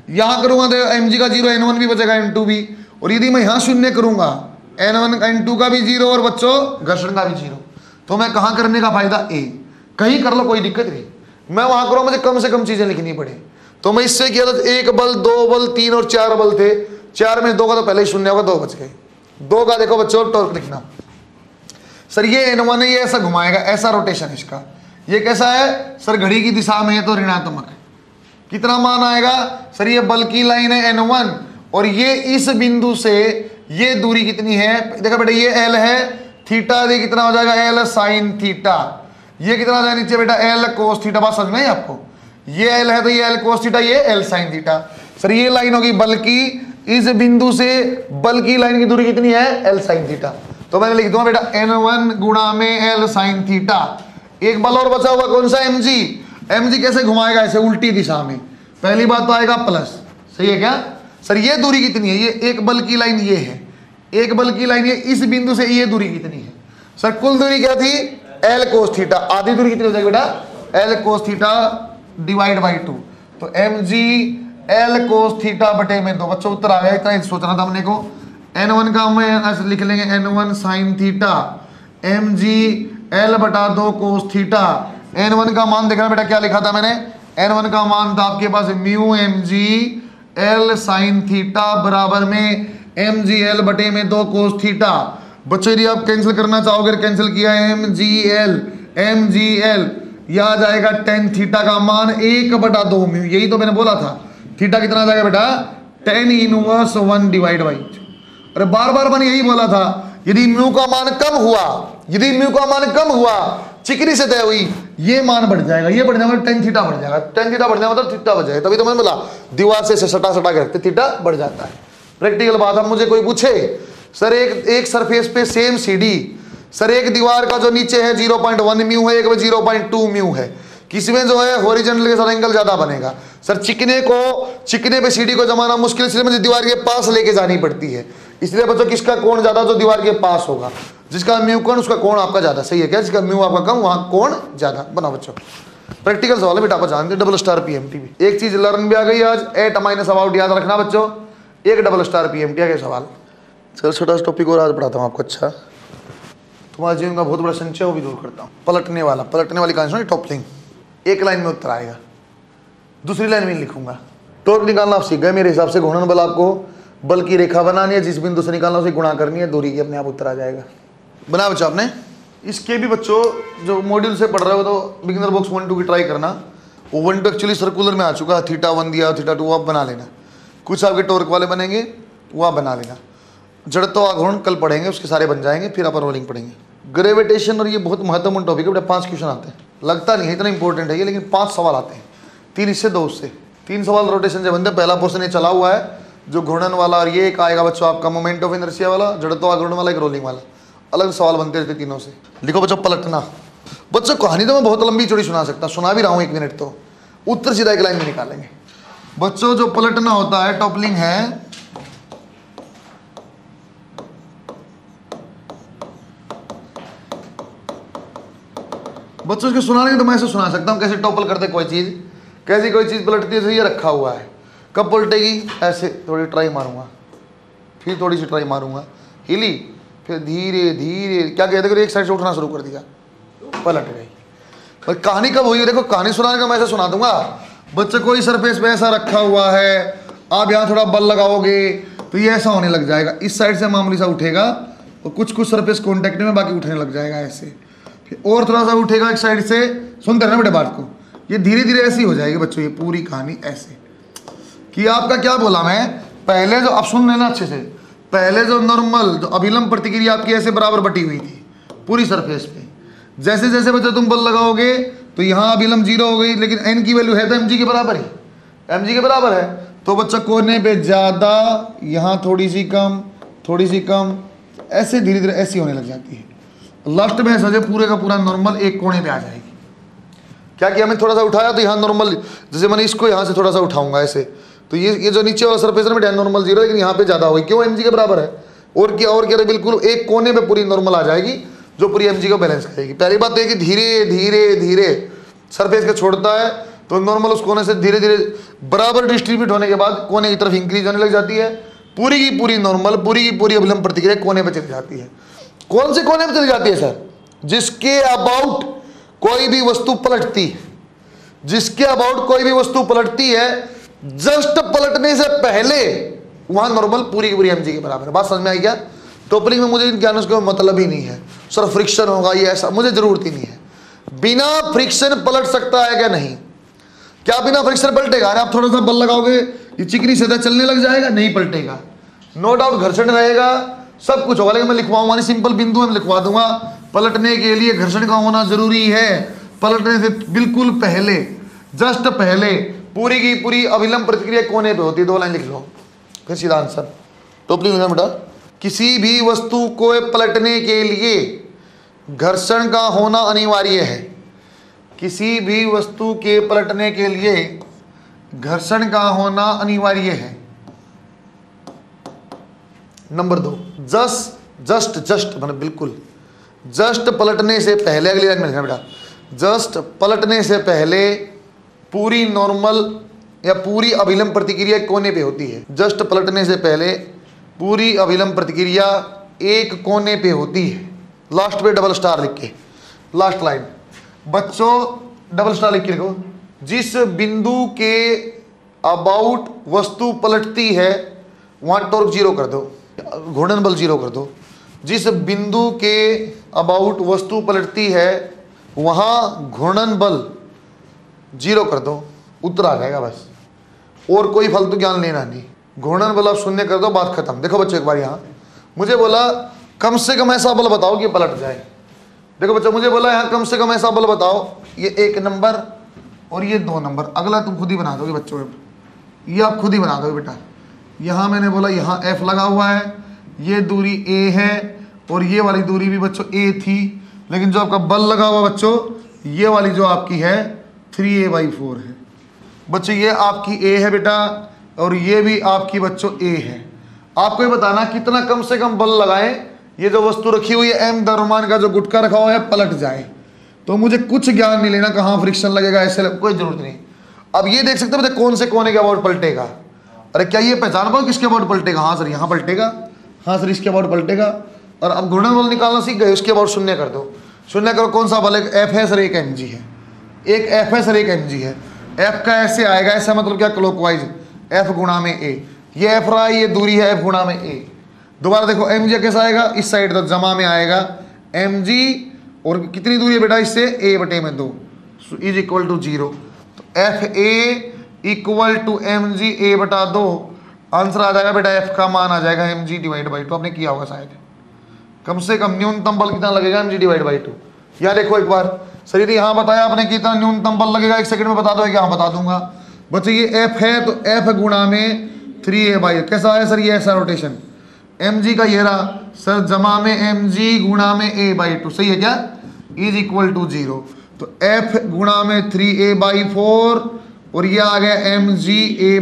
यहां करूंगा तो mg का 0, n1 भी बचेगा, n2 भी। और यदि मैं यहां शून्य करूंगा n1 n2 का भी 0 और बच्चों घर्षण का भी 0, तो मैं कहां करने का फायदा a, कहीं कर लो कोई दिक्कत नहीं। मैं वहां करूं मुझे कम से कम चीजें लिखनी पड़े। तो मैं इससे किया था 1 बल 2 बल 3 और 4 बल थे, 4 में 2 का तो पहले ही शून्य होगा, 2 बच गए। 2 का देखो बच्चों टॉर्क लिखना। सर ये n1 है, ये ऐसा घुमाएगा, ऐसा रोटेशन है इसका। ये कैसा है सर, घड़ी की दिशा में है तो ऋणात्मक। कितना मान आएगा सर, ये बल की लाइन है n1 और ये इस बिंदु से ये दूरी कितनी है, देखो बेटा ये l है, थीटा ये कितना हो जाएगा l साइन थीटा। ये कितना हो जाएगा नीचे बेटा l कोस थीटा। बात समझ में है आपको, ये l है तो ये l कोस थीटा, ये l साइन थीटा। सर ये लाइन होगी बल की, इस बिंदु से बल की लाइन की दूरी कितनी है l साइन थीटा। तो मैंने लिख दूंगा बेटा n1 गुणा में l साइन थीटा। एक बल और बचा हुआ कौन सा, mg। mg कैसे घुमाएगा, ऐसे उल्टी दिशा में। पहली बात तो आएगा प्लस, सही है क्या सर। ये दूरी कितनी है, ये एक बल की लाइन ये है, एक बल की लाइन ये, इस बिंदु से ये दूरी कितनी है सर, कुल दूरी क्या थी l कोस थीटा। आधी दूरी कितनी हो जाएगी बेटा l cos theta divide by 2। तो mg l कोस थीटा बटे में 2। बच्चों उत्तर आ गया, इतना सोचना था हमने को। n1 का हम ऐसे लिख लेंगे n1 sine theta, mg l बटा 2 कोस थीटा। n1 का मान देखना बेटा क्या लिखा था मैंने, n1 का मान था आपके पास mu mg l sign theta बराबर में mg l बटे में 2 कोस थीटा। बच्चों यदि आप कैंसिल करना चाहोगे, कैंसिल किया mg l यह आ जाएगा tan थीटा का मान 1 बटा 2 म्यू। यही तो मैंने बोला था, थीटा कितना आ जाएगा बेटा tan इनवर्स 1 डिवाइड बाई। अरे बार बार मैंने यही बोला था, यदि म्यू का मान कम हुआ, यदि म्यू का मान कम हुआ, चिकनी से तय हुई, ये मान बढ़ जाएगा, ये बढ़ जाएगा, tan थीटा बढ़ जाएगा, tan थीटा बढ़ जाएगा मतलब थीटा बढ़ जाएगा। तभी तो मैंने बोला दीवार से सटा सटा के रखते थीटा बढ़ जाता है। प्रैक्टिकल बात है। मुझे कोई पूछे सर एक सरफेस पे सेम सीडी, सर एक दीवार का जो नीचे है 0.1 म्यू है, एक में 0.2 म्यू है, किसमें जो है हॉरिजॉन्टल के साथ एंगल ज्यादा बनेगा। सर चिकने पे सीडी को जमाना मुश्किल, इसलिए मुझे दीवार के पास लेके जानी पड़ती है। इसलिए बच्चों किसका कोण ज्यादा, जो दीवार के पास होगा, जिसका म्यू कोण उसका कोण आपका ज्यादा, सही है क्या, जिसका म्यू आपका कम वहां कोण ज्यादा। बनाओ बच्चों, प्रैक्टिकल सवाल है बेटा, आप जानते डबल स्टार पीएमटी भी। एक चीज लर्न भी आ गई आज, एट माइनस अबाउट याद रखना बच्चों, एक डबल स्टार पीएमटी आ गया सवाल। चलो छोटा सा टॉपिक और आज पढ़ाता हूँ आपको। अच्छा, तुम्हारे जीवन का बहुत बड़ा संचय वो भी दूर करता हूँ। पलटने वाली कहानी, टॉपलिंग। एक लाइन में उत्तर आएगा, दूसरी लाइन में लिखूंगा। टॉर्क निकालना आप सीख गए मेरे हिसाब से। घूर्णन बल आपको बल की रेखा बनानी है, जिस बिंदु से निकालना उसे गुणा करनी है, दूरी की, अपने आप उत्तर आ जाएगा। बना बच्चों आपने। इसके भी बच्चों जो मॉड्यूल से पढ़ रहे हो तो बिगिनर बॉक्स 1-2 की ट्राई करना। वो 1-2 एक्चुअली सर्कुलर में आ चुका है, थीटा 1 दिया, थीटा 2 आप बना लेना। कुछ आपके टॉर्क वाले बनेंगे वो आप बना लेना। जड़त्व आघूर्ण कल पढ़ेंगे, उसके सारे बन जाएंगे, फिर अपन रोलिंग पढ़ेंगे। ग्रेविटेशन, और ये बहुत महत्वपूर्ण टॉपिक है बेटा, 5 क्वेश्चन आते हैं। लगता नहीं है इतना इंपॉर्टेंट है ये, लेकिन 5 सवाल आते हैं, 3 इससे 2 उससे। 3 सवाल रोटेशन से बनते हैं। पहला पोर्शन ये चला हुआ है जो घूर्णन वाला, और ये एक आएगा बच्चों आपका मोमेंट ऑफ इनर्शिया वाला, जड़त्व आघूर्ण वाला, एक रोलिंग वाला। अलग सवाल बनते रहते तीनों से। लिखो बच्चों पलटना। बच्चों कहानी तो मैं बहुत लंबी चौड़ी सुना सकता, सुना भी रहा हूँ 1 मिनट, तो उत्तर सीधा एक लाइन में निकालेंगे। बच्चों जो पलटना होता है, टॉपलिंग है, बच्चों इसको सुनाने तो मैं ऐसे सुना सकता हूँ कैसे टॉपल करते कोई चीज़, कैसी कोई चीज़ पलटती है। ये रखा हुआ है, कब पलटेगी, ऐसे थोड़ी ट्राई मारूंगा, फिर थोड़ी सी ट्राई मारूंगा, हिली, फिर धीरे धीरे क्या कहते हैं, एक साइड से उठना शुरू कर दिया, पलट गई। पर कहानी कब हुई, देखो कहानी सुनाने का मैं ऐसे सुना दूंगा। बच्चे कोई सरफेस पे ऐसा रखा हुआ है, आप यहाँ थोड़ा बल लगाओगे तो ये ऐसा होने लग जाएगा, इस साइड से मामूली सा उठेगा और कुछ सरफेस कॉन्टेक्ट में, बाकी उठने लग जाएगा ऐसे, और थोड़ा सा उठेगा एक साइड से। सुनते रहना बेटे बात को, ये धीरे धीरे ऐसी हो जाएगी बच्चों, ये पूरी कहानी ऐसे कि आपका क्या बोला मैं पहले, जो आप सुन लेना अच्छे से, पहले जो नॉर्मल जो अभिलंब प्रतिक्रिया आपकी ऐसे बराबर बटी हुई थी पूरी सरफेस पे, जैसे जैसे बच्चे तुम बल लगाओगे तो यहाँ अभिलंब 0 हो गई, लेकिन n की वैल्यू है तो mg के बराबर ही, mg के बराबर है, तो बच्चा कोने पे ज़्यादा, यहाँ थोड़ी सी कम, ऐसे धीरे धीरे ऐसी होने लग जाती है। लास्ट में ऐसा पूरे का पूरा नॉर्मल एक कोने पे आ जाएगी। क्या किया, मैं थोड़ा सा उठाया तो यहाँ नॉर्मल, जैसे मैंने इसको यहाँ से थोड़ा सा उठाऊंगा ऐसे, तो ये जो नीचे वाला सरफेस है नॉर्मल 0, लेकिन यहाँ पे ज़्यादा होगी, क्यों, mg के बराबर है। और क्या बिल्कुल एक कोने पे पूरी नॉर्मल आ जाएगी, जो पूरी mg को बैलेंस करेगी। पहली बात तो है कि धीरे धीरे धीरे सरफेस को छोड़ता है, तो तो नॉर्मल उस कोने से धीरे धीरे बराबर डिस्ट्रीब्यूट होने के बाद कोने की तरफ इंक्रीज होने लग जाती है। पूरी की पूरी नॉर्मल, पूरी की पूरी अभिलंब प्रतिक्रिया कोने पर चली जाती है। कौन से कोने पर चली जाती है सर? जिसके अबाउट कोई भी वस्तु पलटती है, जिसके अबाउट कोई भी वस्तु पलटती है, जस्ट पलटने से पहले वहां नॉर्मल पूरी की पूरी mg के बराबर है। बात समझ में आई क्या? टॉपलिंग में मुझे इन ज्ञानों का मतलब ही नहीं है सर, फ्रिक्शन होगा ये ऐसा, मुझे जरूरत ही नहीं है। बिना फ्रिक्शन पलट सकता है क्या? नहीं। क्या बिना फ्रिक्शन पलटेगा? अरे आप थोड़ा सा बल लगाओगे ये चिकनी सतह चलने लग जाएगा? नहीं पलटेगा। नो डाउट घर्षण रहेगा, सब कुछ होगा, लेकिन मैं लिखवाऊंगा नहीं, सिंपल बिंदु में लिखवा दूंगा। पलटने के लिए घर्षण का होना जरूरी है। पलटने से बिल्कुल पहले, जस्ट पहले पूरी की पूरी अभिलंब प्रतिक्रिया कोने पे होती है। 2 लाइन लिख लो फिर सीधा आंसर। टोपली में बेटा, किसी भी वस्तु को पलटने के लिए घर्षण का होना अनिवार्य है। किसी भी वस्तु के पलटने के लिए घर्षण का होना अनिवार्य है। नंबर 2, जस्ट मतलब बिल्कुल, जस्ट पलटने से पहले, अगली लाइन में लिखना बेटा, जस्ट पलटने से पहले पूरी नॉर्मल या पूरी अभिलंब प्रतिक्रिया कोने पे होती है। जस्ट पलटने से पहले पूरी अभिलंब प्रतिक्रिया एक कोने पे होती है। लास्ट पे डबल स्टार लिख के, लास्ट लाइन बच्चों डबल स्टार लिख के लिखो। जिस बिंदु के अबाउट वस्तु पलटती है वहां टॉर्क 0 कर दो, घूर्णन बल 0 कर दो। जिस बिंदु के अबाउट वस्तु पलटती है वहां घूर्णन बल 0 कर दो, उत्तर आ जाएगा बस, और कोई फालतू ज्ञान लेना नहीं। घूर्णन बल आप 0 कर दो, बात खत्म। देखो बच्चों एक बार यहाँ मुझे बोला कम से कम ऐसा बल बताओ कि पलट जाए। देखो बच्चों मुझे बोला यहाँ कम से कम ऐसा बल बताओ, ये 1 नंबर और ये 2 नंबर, अगला तुम खुद ही बना दोगे बच्चों, ये आप खुद ही बना दोगे बेटा। यहाँ मैंने बोला यहाँ F लगा हुआ है, ये दूरी A है और ये वाली दूरी भी बच्चों A थी, लेकिन जो आपका बल लगा हुआ बच्चों ये वाली जो आपकी है 3a/4 है। बच्चों ये आपकी A है बेटा और ये भी आपकी बच्चों A है। आपको ये बताना कितना कम से कम बल लगाएं ये जो वस्तु रखी हुई है M द्रव्यमान का जो गुटका रखा हुआ है पलट जाए। तो मुझे कुछ ज्ञान नहीं लेना कहाँ फ्रिक्शन लगेगा, ऐसे कोई जरूरत नहीं। अब ये देख सकते हैं कौन से कोने के अबाउट पलटेगा। अरे क्या ये पहचान पाओ किसके अबाउट पलटेगा? हाँ सर यहाँ पलटेगा, हाँ सर इसके अबाउट पलटेगा। और अब घूर्णन बल निकालना सीख गए, उसके अबाउट 0 कर दो। 0 करो, कौन सा बल? एक F है सर, एक mg है। एक F है सर, एक mg है। F का ऐसे आएगा, ऐसा मतलब क्या? क्लॉकवाइज F गुणा में A। ये F रहा, ये दूरी है F गुणा में A। दोबारा देखो mg कैसा आएगा? इस साइड तो जमा में आएगा mg, और कितनी दूरी है बेटा इससे? A/2 is equal to 0। तो FA equal to mg A/2। Answer आ जाएगा बेटा, F का मान आ जाएगा mg/2। आपने किया होगा शायद। कम से कम न्यूनतम बल कितना लगेगा? mg/2। यहाँ देखो एक बार सर, यदि यहाँ बताया आपने कितना न्यूनतम बल लगेगा, 1 सेकंड में बता दो, यहाँ बता दूंगा बच्चों। ये F है तो F गुणा में 3a/, कैसा है सर? ये ऐसा रोटेशन। mg का ये रहा सर, जमा में mg गुणा में a/2, सही है क्या? Is equal to 0। तो F गुणा में 3a/4 और ये आ गया mg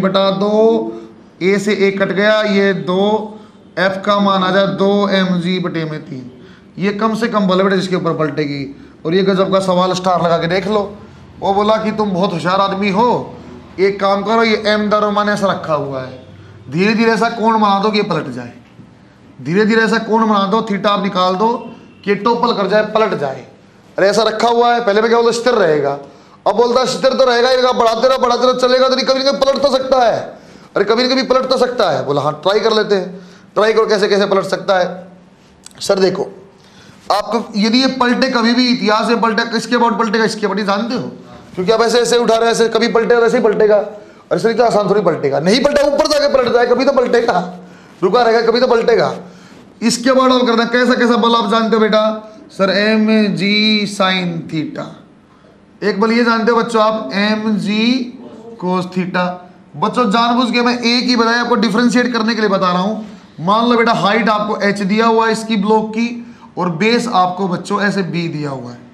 A/2। a से a कट गया, ये 2, F का मान आ जाए 2 mg/3। ये कम से कम बल बेटा जिसके ऊपर पलटेगी। और ये गजब का सवाल स्टार लगा के देख लो। वो बोला कि तुम बहुत होशियार आदमी हो, एक काम करो, ये m द्रव्यमान ऐसा रखा हुआ है, धीरे धीरे ऐसा कोण बना दो कि ये पलट जाए। धीरे धीरे ऐसा कोण बना दो, थीटा आप निकाल दो कि टोपल कर जाए, पलट जाए। अरे ऐसा रखा हुआ है, पहले में क्या बोलता स्थिर रहेगा, अब बोलता स्थिर तो रहेगा, बढ़ाते रहो चलेगा तो कभी ना कभी पलट तो सकता है। अरे कभी ना कभी पलट तो सकता है। बोला हाँ ट्राई कर लेते हैं। ट्राई करो कैसे कैसे पलट सकता है। सर देखो आपको यदि ये पलटे कभी भी, इतिहास में पलटे, किसके अबाउट पलटेगा? इसके अबाउट जानते हो, क्योंकि आप ऐसे ऐसे उठा रहे हैं, ऐसे कभी पलटेगा ऐसे ही पलटेगा। और सर इतना आसान थोड़ी पलटेगा, नहीं पलटेगा, ऊपर जाके पलट जाए, कभी तो पलटेगा, रुका रहेगा, कभी तो पलटेगा। इसके अबाउट आप करना कैसा कैसा बल आप जानते हो बेटा? Sir mg sin theta. एक बल ये जानते हो बच्चों आप, mg cos थीटा। बच्चों जानबूझ के मैं एक ही बजाय आपको डिफरेंशिएट करने के लिए बता रहा हूं। मान लो बेटा हाइट आपको h दिया हुआ है इसकी ब्लॉक की, और बेस आपको बच्चों ऐसे b दिया हुआ है।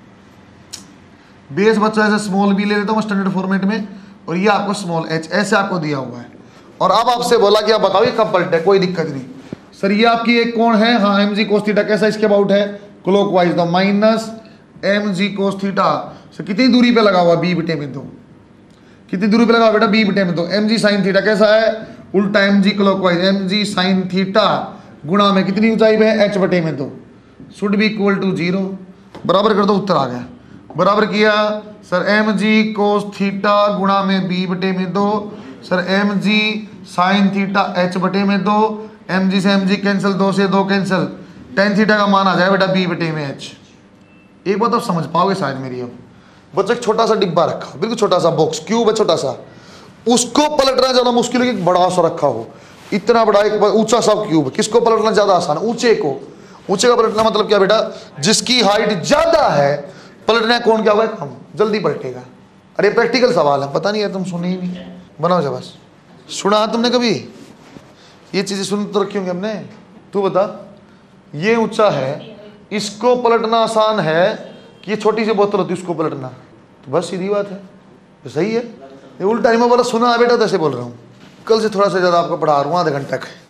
बेस बच्चों ऐसे स्मॉल b ले लेता हूं स्टैंडर्ड फॉर्मेट में, और ये आपको स्मॉल h ऐसे आपको दिया हुआ है। और अब आपसे बोला कि आप बताओ ये कब पलटे? कोई दिक्कत नहीं सर, ये आपकी एक कोण है, हाँ mg cos थीटा। कैसा इसके अबाउट है? क्लॉकवाइज, तो minus mg cos theta. Sir कितनी दूरी पे लगा हुआ? b/2। कितनी दूरी पे लगा बेटा, बी बटे में 2। एम जी साइन थीटा कैसा है, उल्टा m g clockwise, m g sine theta गुणा में कितनी ऊंचाई पे है, एच बटे में 2, शुड बी इक्वल टू 0। बराबर कर दो, उत्तर आ गया। बराबर किया sir, m g cos theta गुणा में बी बटे में 2, sir m g sine theta h बटे में 2, एम जी से एम जी कैंसिल, 2 से 2 कैंसिल, टेन थीटा का मान आ जाए बेटा बी बटे में एच। एक बात आप समझ पाओगे शायद मेरी। अब बच्चा एक छोटा सा डिब्बा रखा, बिल्कुल छोटा सा बॉक्स, क्यूब है छोटा सा, उसको पलटना ज्यादा मुश्किल है कि बड़ा सा रखा हो, इतना बड़ा एक ऊंचा सा क्यूब, किसको पलटना ज्यादा आसान है, ऊंचे को। ऊंचे का पलटना मतलब क्या बेटा, जिसकी हाइट ज्यादा है, पलटना कौन क्या होगा, कम, जल्दी पलटेगा। अरे प्रैक्टिकल सवाल है, पता नहीं है, तुम सुने ही नहीं, बनाओ जा बस। सुना तुमने कभी ये चीजें, सुन तो रखी होंगी हमने। तू बता, ये ऊंचा है, इसको पलटना आसान है कि ये छोटी सी बोतल होती है उसको पलटना, तो बस सीधी बात है, तो सही है। ये उल्टा ही मैं बोला सुना है बेटा, तो ऐसे बोल रहा हूँ। कल से थोड़ा सा ज़्यादा आपको पढ़ा रहा हूँ, आधे घंटे तक।